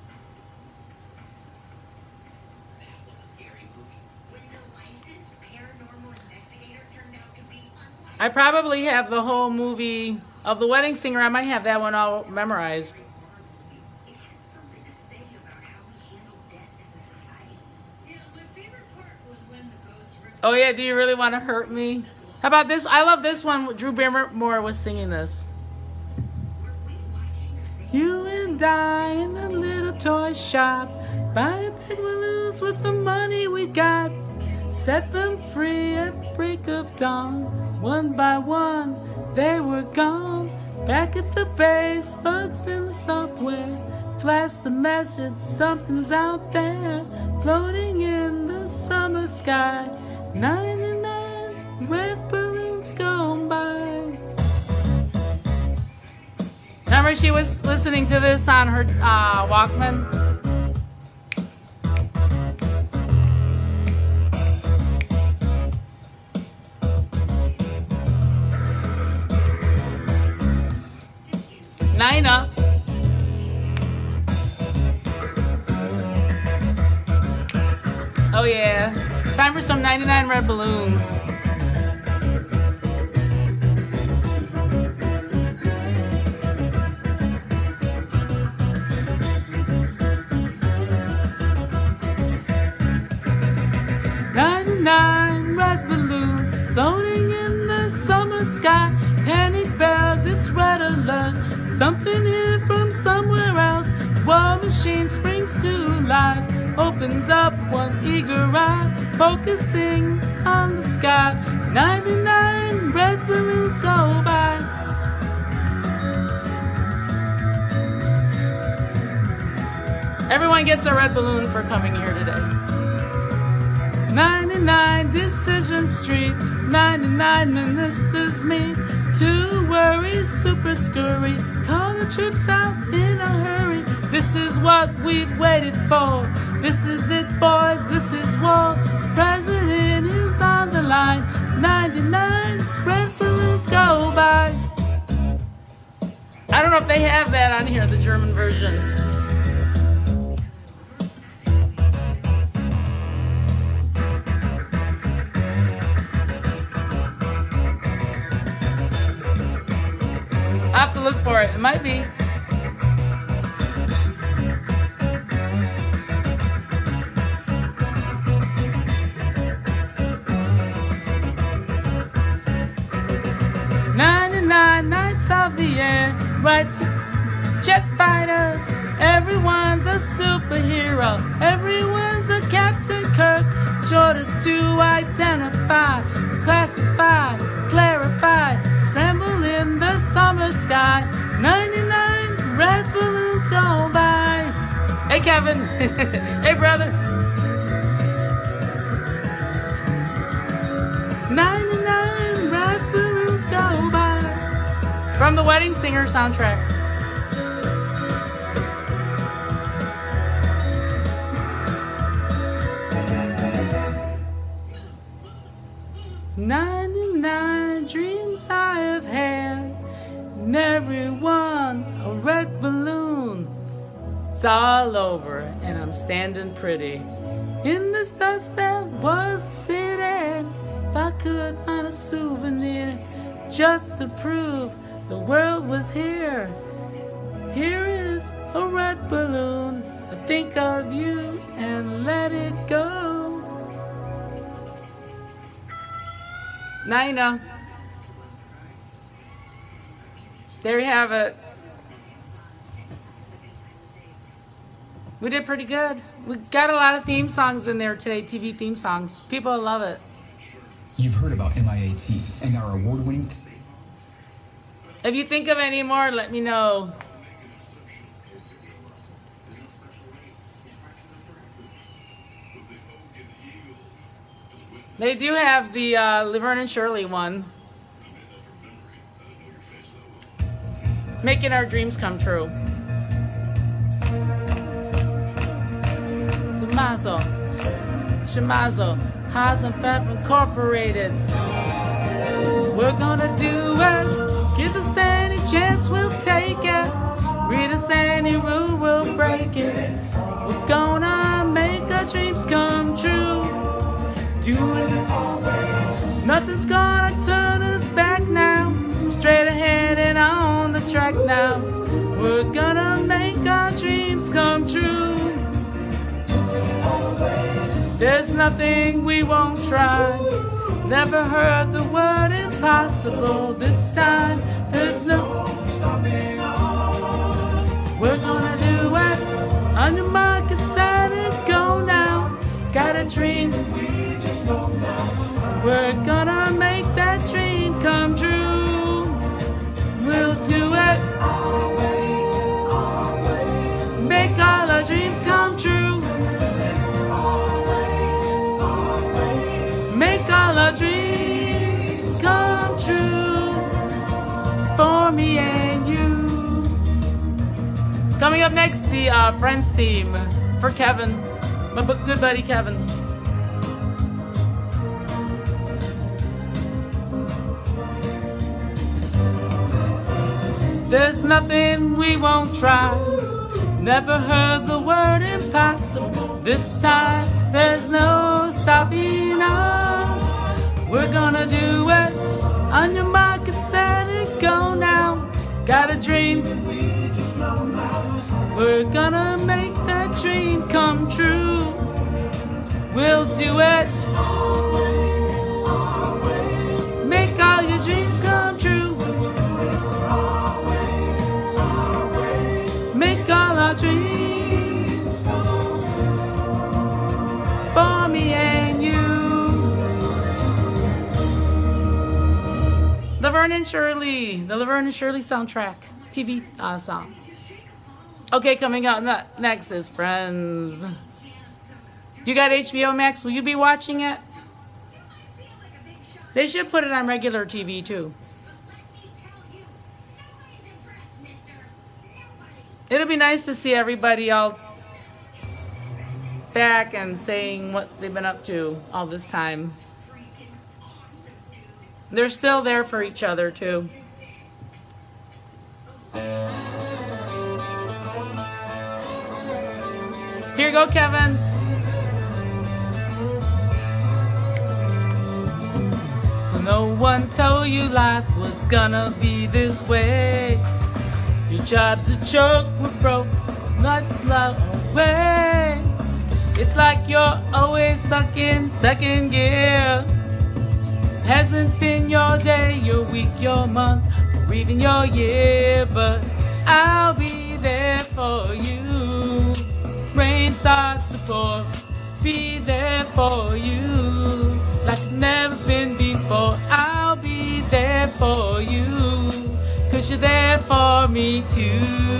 [SPEAKER 1] I probably have the whole movie of The Wedding Singer. I might have that one all memorized. Oh yeah, do you really want to hurt me? How about this? I love this one. Drew Barrymore was singing this. You and I in a little toy shop, buy big balloons with the money we got. Set them free at the break of dawn. One by one, they were gone. Back at the base, bugs in the software flash the message, something's out there, floating in the summer sky. ninety-nine red balloons gone by. Remember she was listening to this on her uh, Walkman? Nina. Oh yeah. Time for some ninety-nine red balloons. ninety-nine red balloons floating in the summer sky. Panic bells, it's red alert. Something here from somewhere else. War machine springs to life. Opens up one eager eye, focusing on the sky. ninety-nine red balloons go by. Everyone gets a red balloon for coming here today. ninety-nine Decision Street, ninety-nine ministers meet. To worry, super scurry, call the troops out in a hurry. This is what we've waited for. This is it, boys, this is war. The president is on the line. ninety-nine red balloons go by. I don't know if they have that on here, the German version. I have to look for it. It might be. ninety-nine nights of the air, right? Jet fighters. Everyone's a superhero. Everyone's a Captain Kirk. Shortest to identify, classify, clarify. Scramble in the summer sky. ninety-nine red balloons go by. Hey, Kevin. Hey, brother. ninety-nine red balloons go by. From the Wedding Singer soundtrack. ninety-nine dreams I have had, and every one a red balloon. It's all over, and I'm standing pretty in this dust that was a city. If I could find a souvenir just to prove the world was here, here is a red balloon. I think of you and let it go. Now you know. There you have it. We did pretty good. We got a lot of theme songs in there today, T V theme songs. People love it.
[SPEAKER 4] You've heard about M I A T and our award-winning... T
[SPEAKER 1] If you think of any more, let me know. They do have the uh, Laverne and Shirley one. Making our dreams come true. Tommaso, Shamazo, Hasenpfeffer Incorporated. We're gonna do it. Give us any chance, we'll take it. Read us any rule, we'll break it. We're gonna make our dreams come true. Do it. Nothing's gonna turn us back now. Straight ahead and on the track now. We're gonna make our dreams come true. There's nothing we won't try. Never heard the word impossible this time. There's no stopping us. We're gonna do it. On your mark, get set and go now. Got a dream. We're gonna make that dream come true. We'll do it. Make all our dreams come true. Make all our dreams come true. For me and you. Coming up next, the uh, Friends theme for Kevin. My good buddy Kevin. There's nothing we won't try. Never heard the word impossible. This time there's no stopping us. We're gonna do it. On your mark, get set and go now. Got a dream. We're gonna make that dream come true. We'll do it. Make all your dreams come true. Make all our dreams for me and you. Laverne and Shirley, the Laverne and Shirley soundtrack, T V uh, song. Okay, coming up next is Friends. You got H B O Max? Will you be watching it? They should put it on regular T V too. It'll be nice to see everybody all back and saying what they've been up to all this time. They're still there for each other too. Here you go, Kevin. So no one told you life was gonna be this way. Your job's a joke, we're broke, life's slow away. It's like you're always stuck in second gear. Hasn't been your day, your week, your month, or even your year. But I'll be there for you. Rain starts to pour, be there for you. Like I've never been before, I'll be there for you. Cause you're there for me too.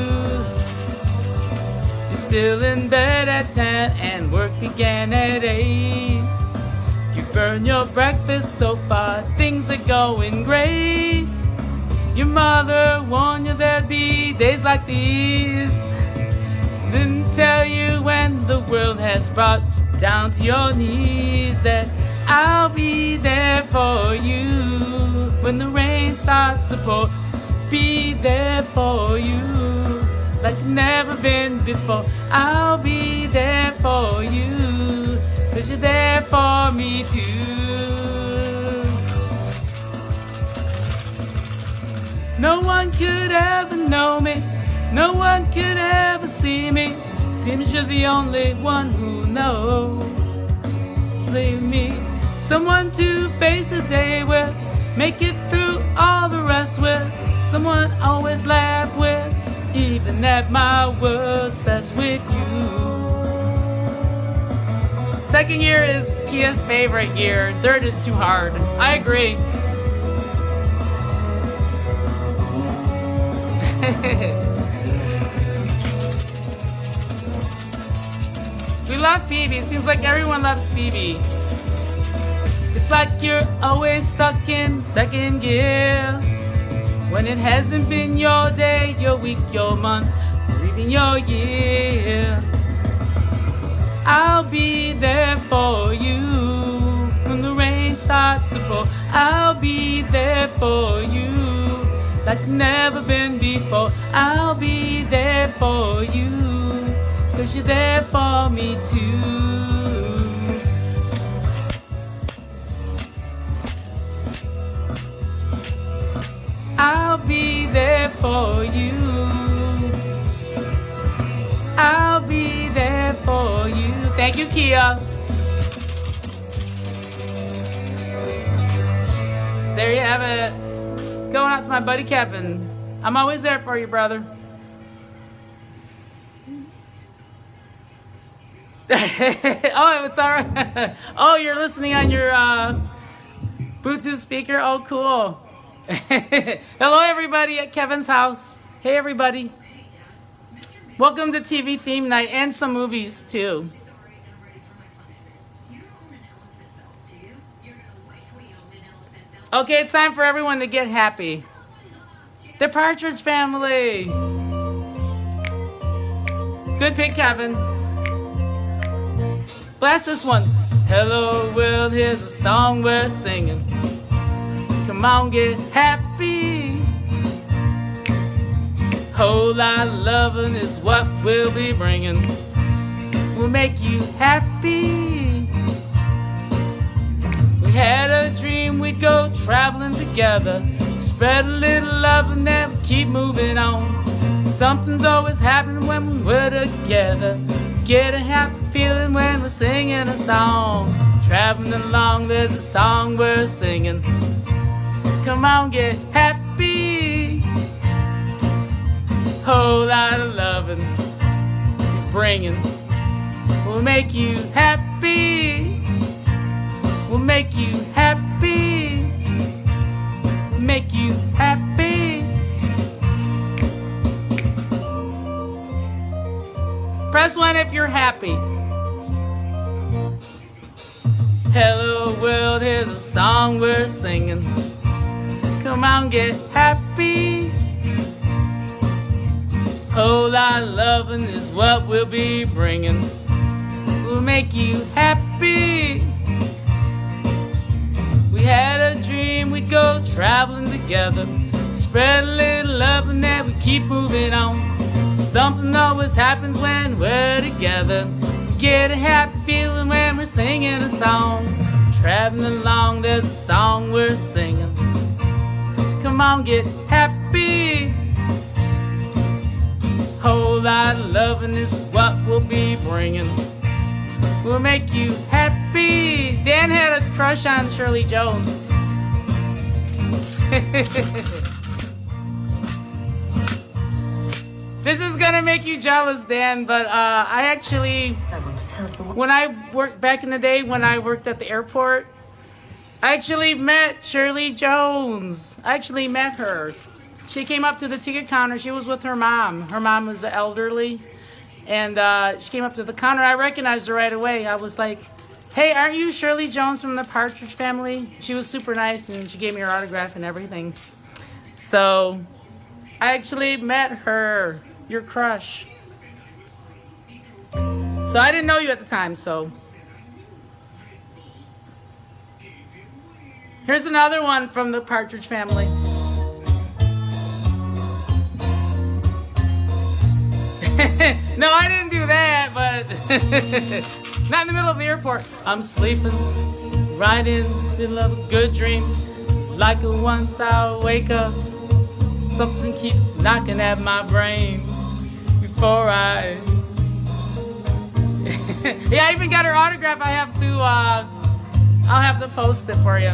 [SPEAKER 1] You're still in bed at ten and work began at eight. You burn your breakfast so far, things are going great. Your mother warned you there'd be days like these. She didn't tell you when the world has brought you down to your knees that I'll be there for you. When the rain starts to pour, be there for you like never been before. I'll be there for you, cause you're there for me too. No one could ever know me, no one could ever see me. Seems you're the only one who knows. Believe me, someone to face the day with, make it through all the rest with. Someone always laugh with, even at my worst, best with you. Second year is Kia's favorite year. Third is too hard. I agree. We love Phoebe. Seems like everyone loves Phoebe. It's like you're always stuck in second gear, when it hasn't been your day, your week, your month, or even your year. I'll be there for you when the rain starts to pour. I'll be there for you like never been before. I'll be there for you, 'cause you're there for me too. I'll be there for you. I'll be there for you. Thank you, Kia. There you have it. Going out to my buddy Kevin. I'm always there for you, brother. Oh, it's all right. Oh, you're listening on your uh, Bluetooth speaker? Oh, cool. Hello, everybody at Kevin's house. Hey, everybody. Welcome to T V theme night and some movies, too. Okay, it's time for everyone to get happy. The Partridge Family. Good pick, Kevin. Blast this one. Hello, world, here's a song we're singing. Come on, get happy. Whole lot of loving is what we'll be bringing. We'll make you happy. We had a dream we'd go traveling together, spread a little love and then keep moving on. Something's always happening when we're together. Get a happy feeling when we're singing a song. Traveling along, there's a song we're singing. Come on, get happy. Whole lot of loving we're bringing. We'll make you happy. We'll make you happy. We'll make you happy. Press one if you're happy. Hello, world, here's a song we're singing. Come on, get happy. Whole lot of loving is what we'll be bringing. We'll make you happy. We had a dream we'd go traveling together, spread a little love and then we keep moving on. Something always happens when we're together. We get a happy feeling when we're singing a song. Traveling along, there's a song we're singing. Come on, get happy. Whole lot of loving is what we'll be bringing. We'll make you happy. Dan had a crush on Shirley Jones. This is gonna make you jealous, Dan, but uh, I actually, when I worked back in the day, when I worked at the airport, I actually met Shirley Jones. I actually met her. She came up to the ticket counter. She was with her mom. Her mom was elderly. And uh, she came up to the counter. I recognized her right away. I was like, hey, aren't you Shirley Jones from the Partridge Family? She was super nice, and she gave me her autograph and everything. So I actually met her, your crush. So I didn't know you at the time, so. Here's another one from the Partridge Family. No, I didn't do that, but not in the middle of the airport. I'm sleeping right in the middle of a good dream. Like a once I wake up, something keeps knocking at my brain before I... Yeah, I even got her autograph. I have to, uh, I'll have to post it for you.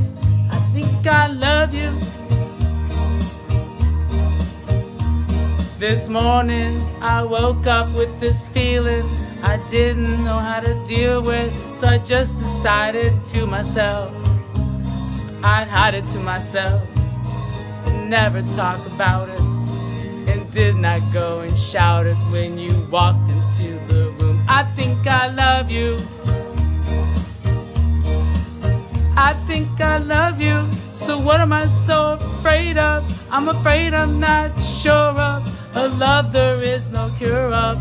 [SPEAKER 1] I think I love you. This morning I woke up with this feeling I didn't know how to deal with, so I just decided to myself I'd hide it to myself, never talk about it, and did not go and shout it when you walked into the room. I think I love you, I think I love you, so what am I so afraid of? I'm afraid I'm not sure of a love there is no cure of.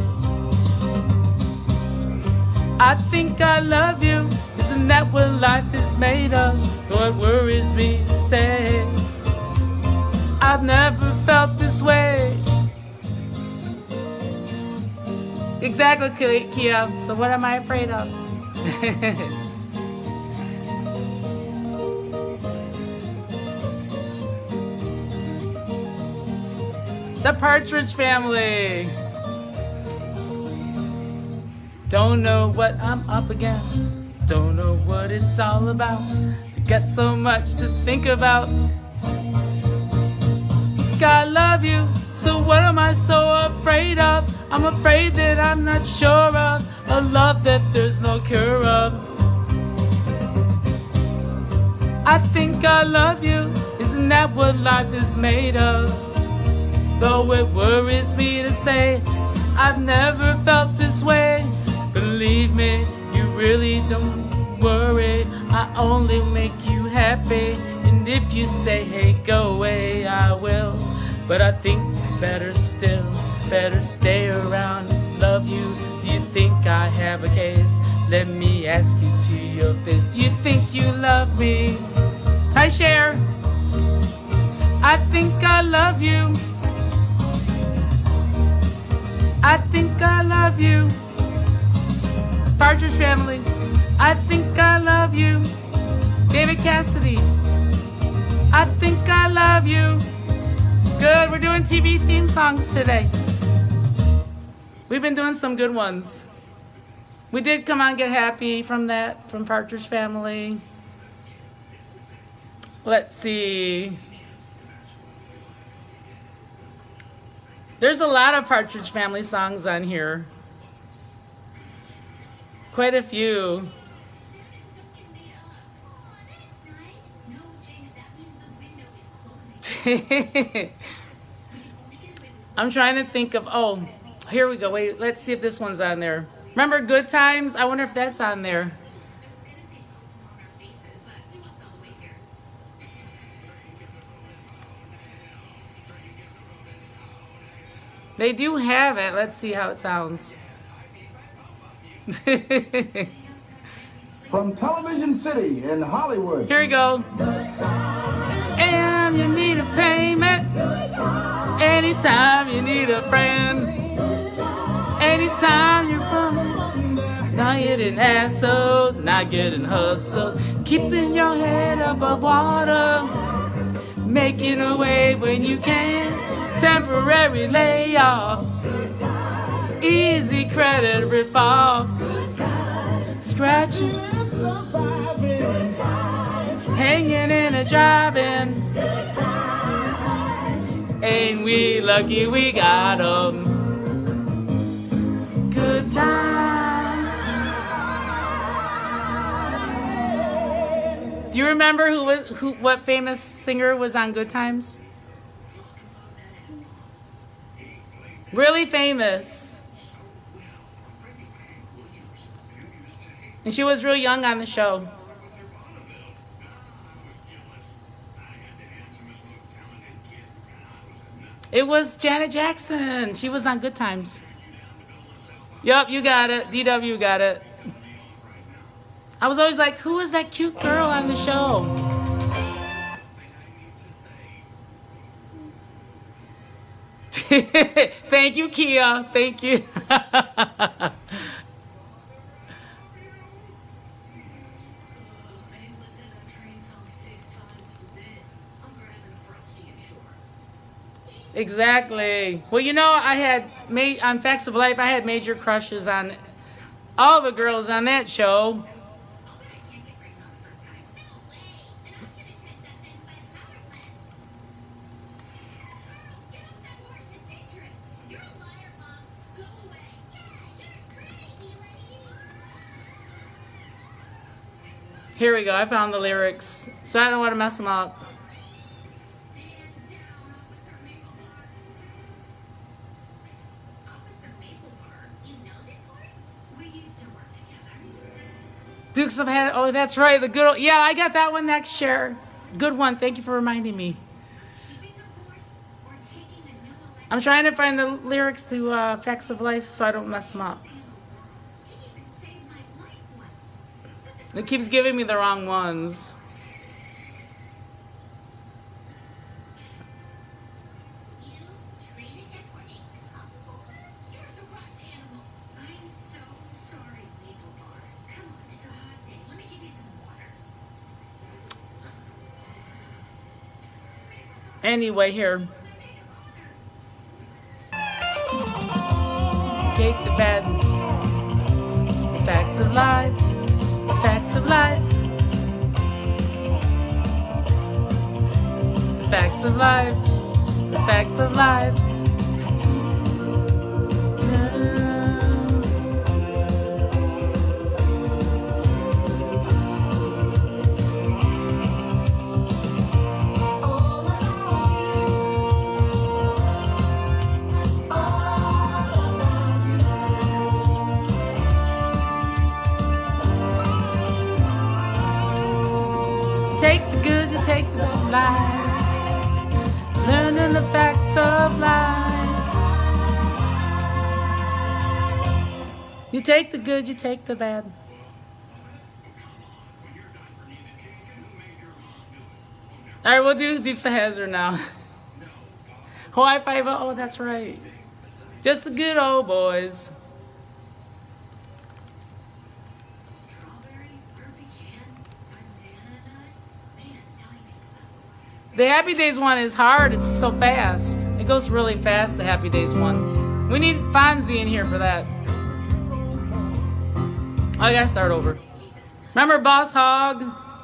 [SPEAKER 1] I think I love you, isn't that what life is made of? Though it worries me to say I've never felt this way. Exactly, Kia, so what am I afraid of? The Partridge Family. Don't know what I'm up against, don't know what it's all about. I got so much to think about. I love you, so what am I so afraid of? I'm afraid that I'm not sure of a love that there's no cure of. I think I love you, isn't that what life is made of? Though it worries me to say I've never felt this way. Believe me, you really don't worry, I only make you happy. And if you say, hey, go away, I will. But I think better still, better stay around and love you. Do you think I have a case? Let me ask you to your face. Do you think you love me? Hi, Cher. I think I love you, I think I love you. Partridge Family, I think I love you. David Cassidy, I think I love you. Good, we're doing T V theme songs today. We've been doing some good ones. We did Come On Get Happy from that, from Partridge Family. Let's see. There's a lot of Partridge Family songs on here. Quite a few. I'm trying to think of, oh, here we go. Wait, let's see if this one's on there. Remember Good Times? I wonder if that's on there. They do have it. Let's see how it sounds.
[SPEAKER 5] From Television City in Hollywood.
[SPEAKER 1] Here we go. And you need a payment. Anytime you need a friend. Anytime you're from. Not getting hassled, not getting hustled. Keeping your head above water. Making a way when you can. Temporary layoffs, easy credit ripoffs, scratching, hanging in a drive-in. Ain't we lucky we got 'em? Good time. Do you remember who was who? What famous singer was on Good Times? Really famous. And she was real young on the show. It was Janet Jackson. She was on Good Times. Yup, you got it. D W got it. I was always like, who is that cute girl on the show? Thank you, Kia. Thank you. Exactly. Well, you know, I had made on Facts of Life, I had major crushes on all the girls on that show. Here we go. I found the lyrics, so I don't want to mess them up. Dukes of Hazzard. Oh, that's right. The good old. Yeah, I got that one next, Cher. Good one. Thank you for reminding me. I'm trying to find the lyrics to uh, Facts of Life so I don't mess them up. It keeps giving me the wrong ones. Anyway, here. Take the bad. The facts of life. The facts of life. The facts of life. The facts of life. Take the good, you take the life. Learning the facts of life. You take the good, you take the bad. Alright, we'll do Dukes of Hazzard now. Hawaii Five-O, oh, that's right. Just the good old boys. The Happy Days one is hard. It's so fast. It goes really fast, the Happy Days one. We need Fonzie in here for that. Oh, I gotta start over. Remember Boss Hog?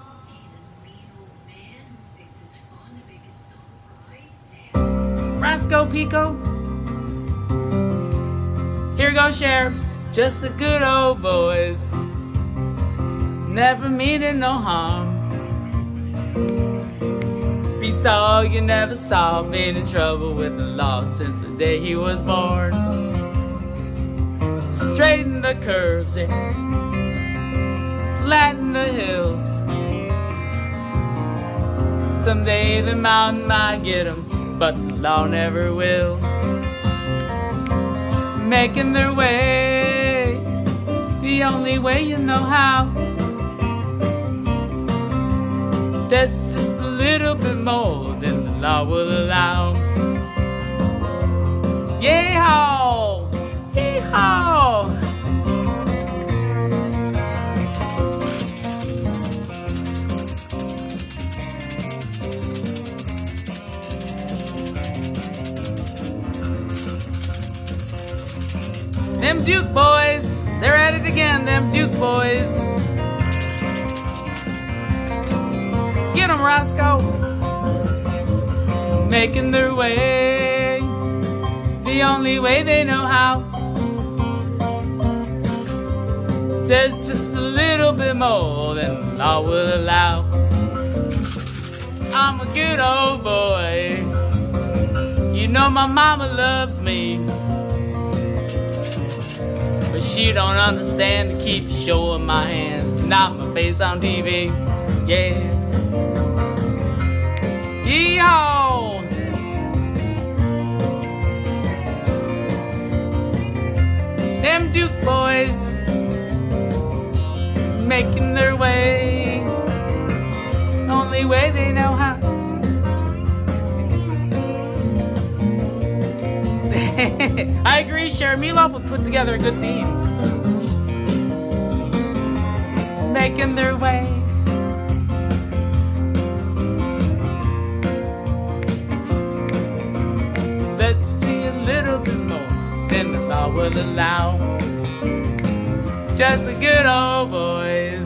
[SPEAKER 1] Roscoe Pico? Here goes Cher. Just the good old boys. Never meaning no harm. Beats all you never saw. Been in trouble with the law since the day he was born. Straighten the curves and flatten the hills. Someday the mountain might get him, but the law never will. Making their way the only way you know how. That's just a little bit more than the law will allow. Yay-haw! Yee-haw! Them Duke boys, they're at it again, them Duke boys. Get 'em, Roscoe. Making their way the only way they know how. There's just a little bit more than the law will allow. I'm a good old boy. You know my mama loves me, but she don't understand to keep showing my hands, not my face on T V. Yeah. Yee-haw! Them Duke boys making their way, only way they know how. I agree, Cher. Meatloaf would put together a good team. Making their way. Let's see a little bit more than the law will allow. Just the good old boys.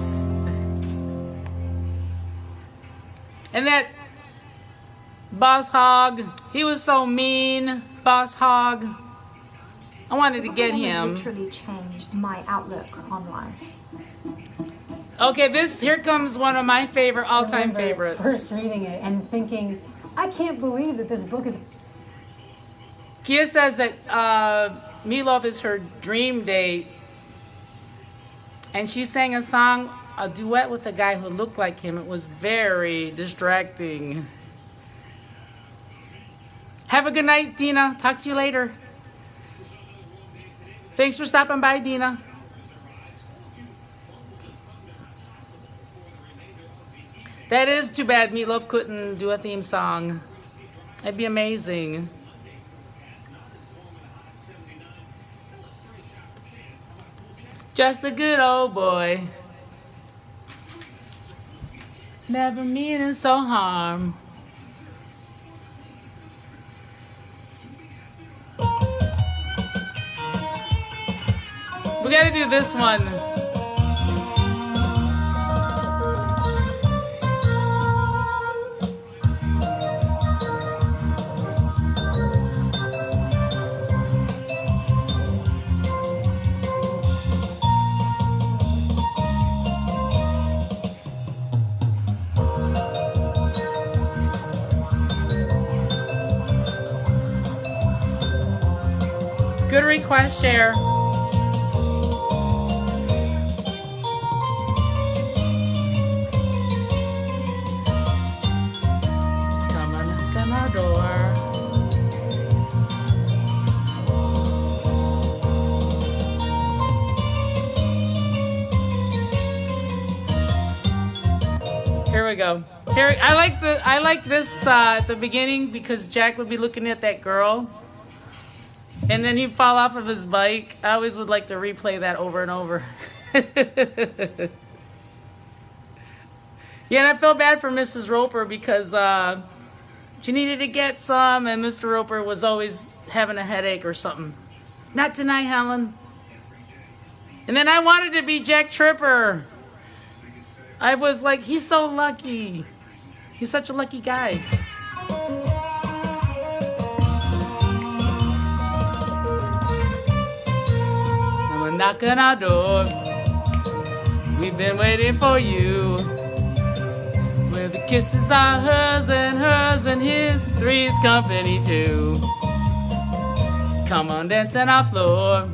[SPEAKER 1] And that Boss Hog, he was so mean. Boss Hog. I wanted to get him.
[SPEAKER 6] Literally changed my outlook on life.
[SPEAKER 1] Okay, this here comes one of my favorite all-time favorites.
[SPEAKER 6] First reading it and thinking, I can't believe that this book is.
[SPEAKER 1] Kia says that uh, Meatloaf is her dream date, and she sang a song, a duet with a guy who looked like him. It was very distracting. Have a good night, Dina. Talk to you later. Thanks for stopping by, Dina. That is too bad Meatloaf couldn't do a theme song. That'd be amazing. Just a good old boy. Never meaning so harm. We gotta do this one. Good request, share. Come on, knock on our door. Here we go. Here, I like the I like this uh, at the beginning because Jack would be looking at that girl. And then he'd fall off of his bike. I always would like to replay that over and over. Yeah, and I felt bad for Missus Roper because uh, she needed to get some, and Mister Roper was always having a headache or something. Not tonight, Helen. And then I wanted to be Jack Tripper. I was like, he's so lucky. He's such a lucky guy. Knock on our door. We've been waiting for you. Where the kisses are hers and hers and his, three's company too. Come on, dance on our floor.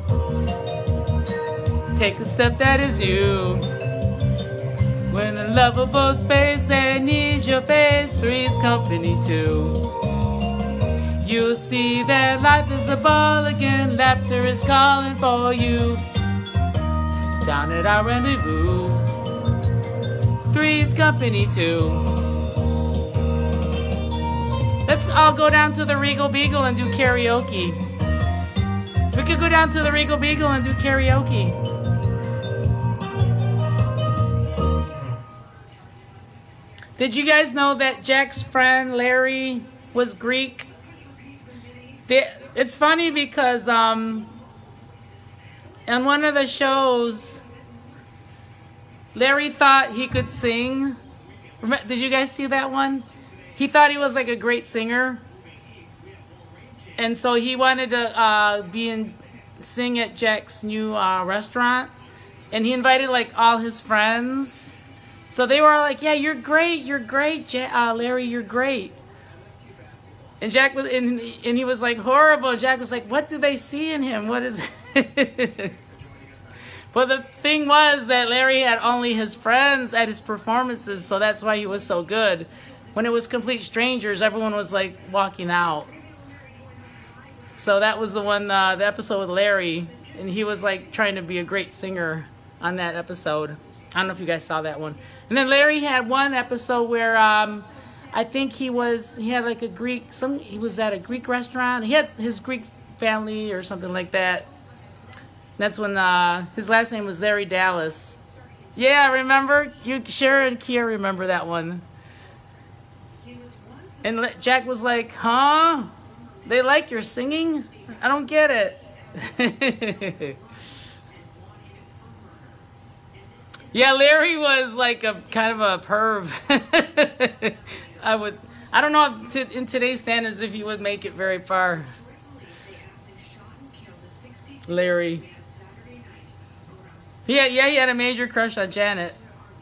[SPEAKER 1] Take a step, that is you. When the lovable space they need your face, three's company too. You'll see that life is a ball again. Laughter is calling for you. Down at our rendezvous, three's company too. Let's all go down to the Regal Beagle and do karaoke. We could go down to the Regal Beagle and do karaoke. Did you guys know that Jack's friend Larry was Greek? They, it's funny because um, on one of the shows, Larry thought he could sing. Did you guys see that one? He thought he was like a great singer. And so he wanted to uh, be in, sing at Jack's new uh, restaurant. And he invited like all his friends. So they were all like, yeah, you're great, you're great, ja uh, Larry, you're great. And Jack was, and, and he was like, horrible. Jack was like, what do they see in him? What is it? But the thing was that Larry had only his friends at his performances, so that's why he was so good. When it was complete strangers, everyone was like walking out. So that was the one, uh, the episode with Larry, and he was like trying to be a great singer on that episode. I don't know if you guys saw that one. And then Larry had one episode where um, I think he was, he had like a Greek, some, he was at a Greek restaurant. He had his Greek family or something like that. That's when uh, his last name was Larry Dallas. Yeah, remember? You, Sharon and Kia remember that one. And Jack was like, huh? They like your singing? I don't get it. Yeah, Larry was like a kind of a perv. I would, I don't know if to, in today's standards if he would make it very far. Larry. Yeah, yeah, he had a major crush on Janet.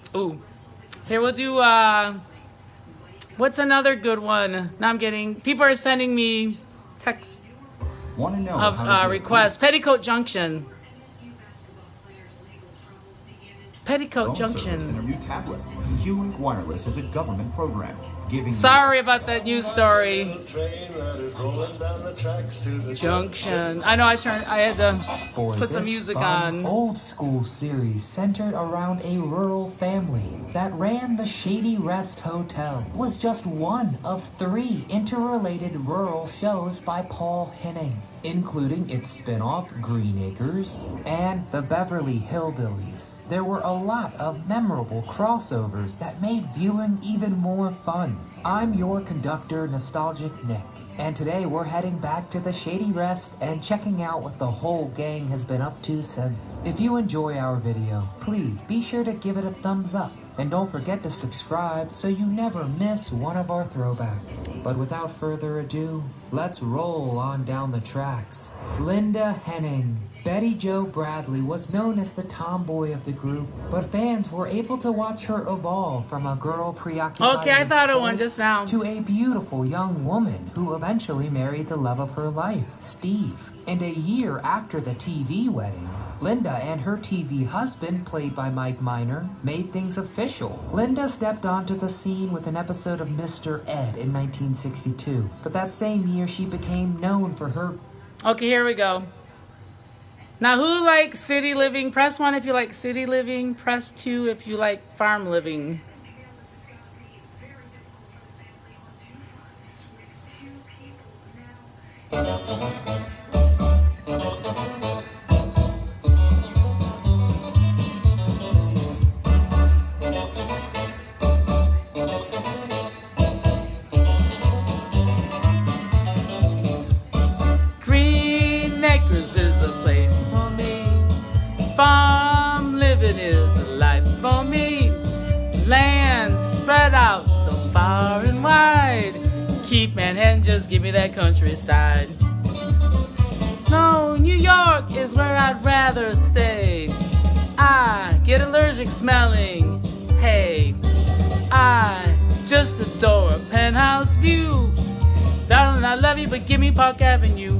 [SPEAKER 1] Ooh. Here we'll do, uh, what's another good one? Now I'm getting, people are sending me texts
[SPEAKER 7] Want to know
[SPEAKER 1] of
[SPEAKER 7] how to
[SPEAKER 1] uh,
[SPEAKER 7] get
[SPEAKER 1] requests. Petticoat Junction. Petticoat
[SPEAKER 7] phone
[SPEAKER 1] Junction.
[SPEAKER 7] service in a new tablet? Q-Link Wireless is a government program giving
[SPEAKER 1] Sorry
[SPEAKER 7] you
[SPEAKER 1] about that news story. Junction. I know I turned, I had to
[SPEAKER 8] For
[SPEAKER 1] put some
[SPEAKER 8] this
[SPEAKER 1] music
[SPEAKER 8] fun,
[SPEAKER 1] on.
[SPEAKER 8] old school series centered around a rural family that ran the Shady Rest Hotel was just one of three interrelated rural shows by Paul Henning, including its spin-off Green Acres and the Beverly Hillbillies. There were a lot of memorable crossovers that made viewing even more fun. I'm your conductor, Nostalgic Nick, and today we're heading back to the Shady Rest and checking out what the whole gang has been up to since. If you enjoy our video, please be sure to give it a thumbs up, and don't forget to subscribe so you never miss one of our throwbacks. But without further ado, let's roll on down the tracks. Linda Henning. Betty Jo Bradley was known as the tomboy of the group, but fans were able to watch her evolve from a girl preoccupied
[SPEAKER 1] Okay, I
[SPEAKER 8] with
[SPEAKER 1] thought of one
[SPEAKER 8] sports
[SPEAKER 1] just now.
[SPEAKER 8] to a beautiful young woman who eventually married the love of her life, Steve. And a year after the T V wedding, Linda and her T V husband, played by Mike Miner, made things official. Linda stepped onto the scene with an episode of Mister Ed in nineteen sixty-two, but that same year she became known for her...
[SPEAKER 1] Okay, here we go. Now, who likes city living? Press one if you like city living. Press two if you like farm living. Green Acres is a place for me. Farm living is a life for me. Land spread out so far and wide. Keep Manhattan, just give me that countryside. No, New York is where I'd rather stay. I get allergic smelling. Hey, I just adore a penthouse view. Darling, I love you, but give me Park Avenue.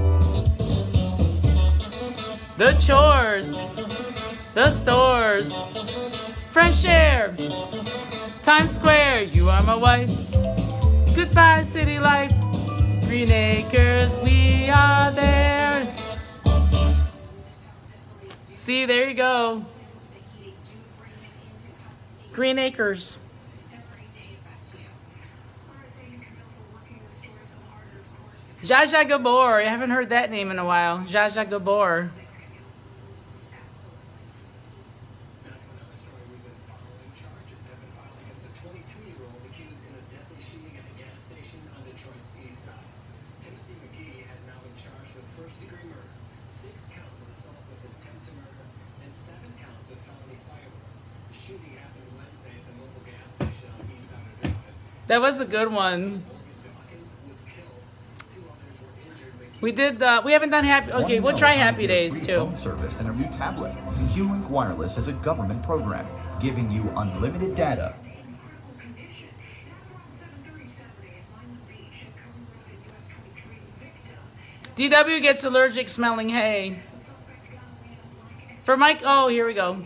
[SPEAKER 1] The chores, the stores, fresh air, Times Square, you are my wife. Goodbye, city life. Green Acres, we are there. See, there you go. Green Acres. Zsa Zsa Gabor. I haven't heard that name in a while. Zsa Zsa Gabor. That was a good one. We did. Uh, we haven't done happy. Okay, we'll try Happy Days too.
[SPEAKER 7] phone service and a new tablet. Q-Link Wireless is a government program giving you unlimited data.
[SPEAKER 1] D W gets allergic smelling hay. For Mike, oh, here we go.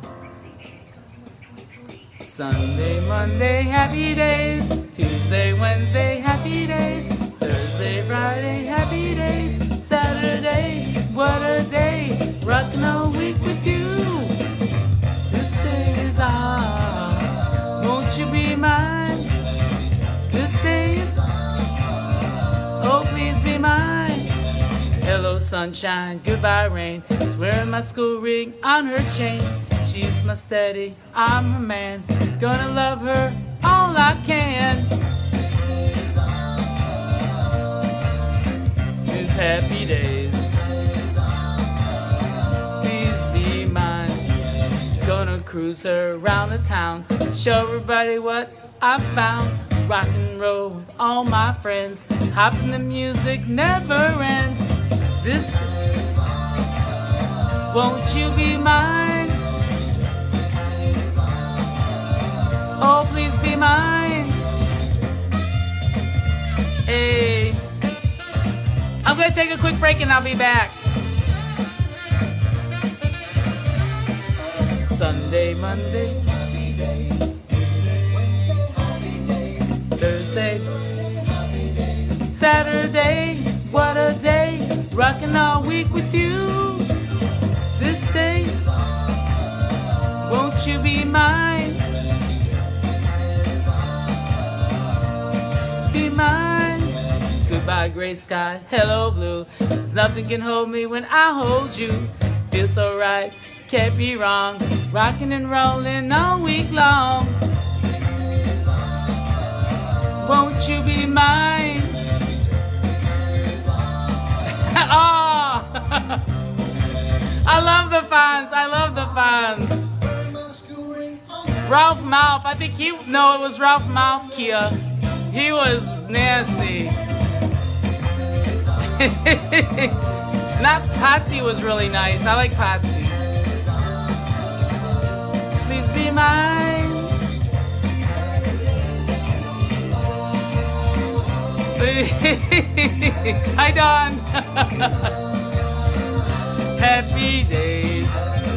[SPEAKER 1] Sunday, Monday, happy days. Tuesday, Wednesday, happy days. Thursday, Friday, happy days. Saturday, what a day. Rockin' all week with you. This day is ours. Won't you be mine? This day is, oh, please be mine. Hello, sunshine, goodbye, rain. She's wearing my school ring on her chain. She's my steady, I'm her man. Gonna love her all I can. It's happy days. Please be mine. Gonna cruise her around the town. Show everybody what I found. Rock and roll with all my friends. Hopping the music never ends. This is, won't you be mine? please be mine. Hey, I'm gonna take a quick break and I'll be back. Sunday, Monday, Thursday, Saturday, what a day, rocking all week with you. This day, won't you be mine? Be mine. Goodbye, gray sky, hello, blue. 'Cause nothing can hold me when I hold you. Feels so right, can't be wrong. Rocking and rolling all week long. Won't you be mine? Oh, I love the fans. I love the fans. Ralph Mouth. I think he. No, it was Ralph Mouth, Kia. He was nasty. Not Patsy was really nice. I like Patsy. Please be mine. Hi, Don. Happy days.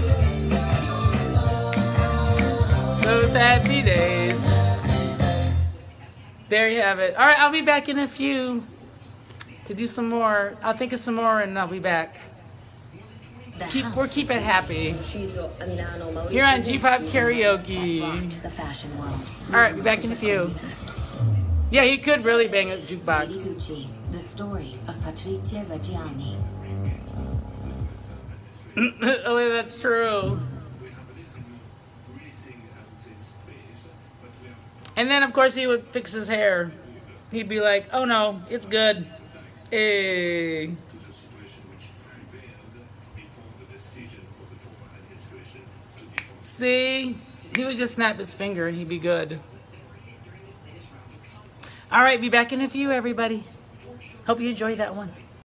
[SPEAKER 1] Those happy days. There you have it. All right, I'll be back in a few to do some more. I'll think of some more and I'll be back. Keep, we're keep it happy. Here on G-Pop Karaoke.
[SPEAKER 9] The fashion world.
[SPEAKER 1] All right, be back in a few. Yeah, he could really bang a jukebox.
[SPEAKER 9] Gucci, the story of Patrizia Reggiani.
[SPEAKER 1] Oh, yeah, that's true. And then, of course, he would fix his hair. He'd be like, oh no, it's good. Hey. See? He would just snap his finger and he'd be good. All right, be back in a few, everybody. Hope you enjoyed that one.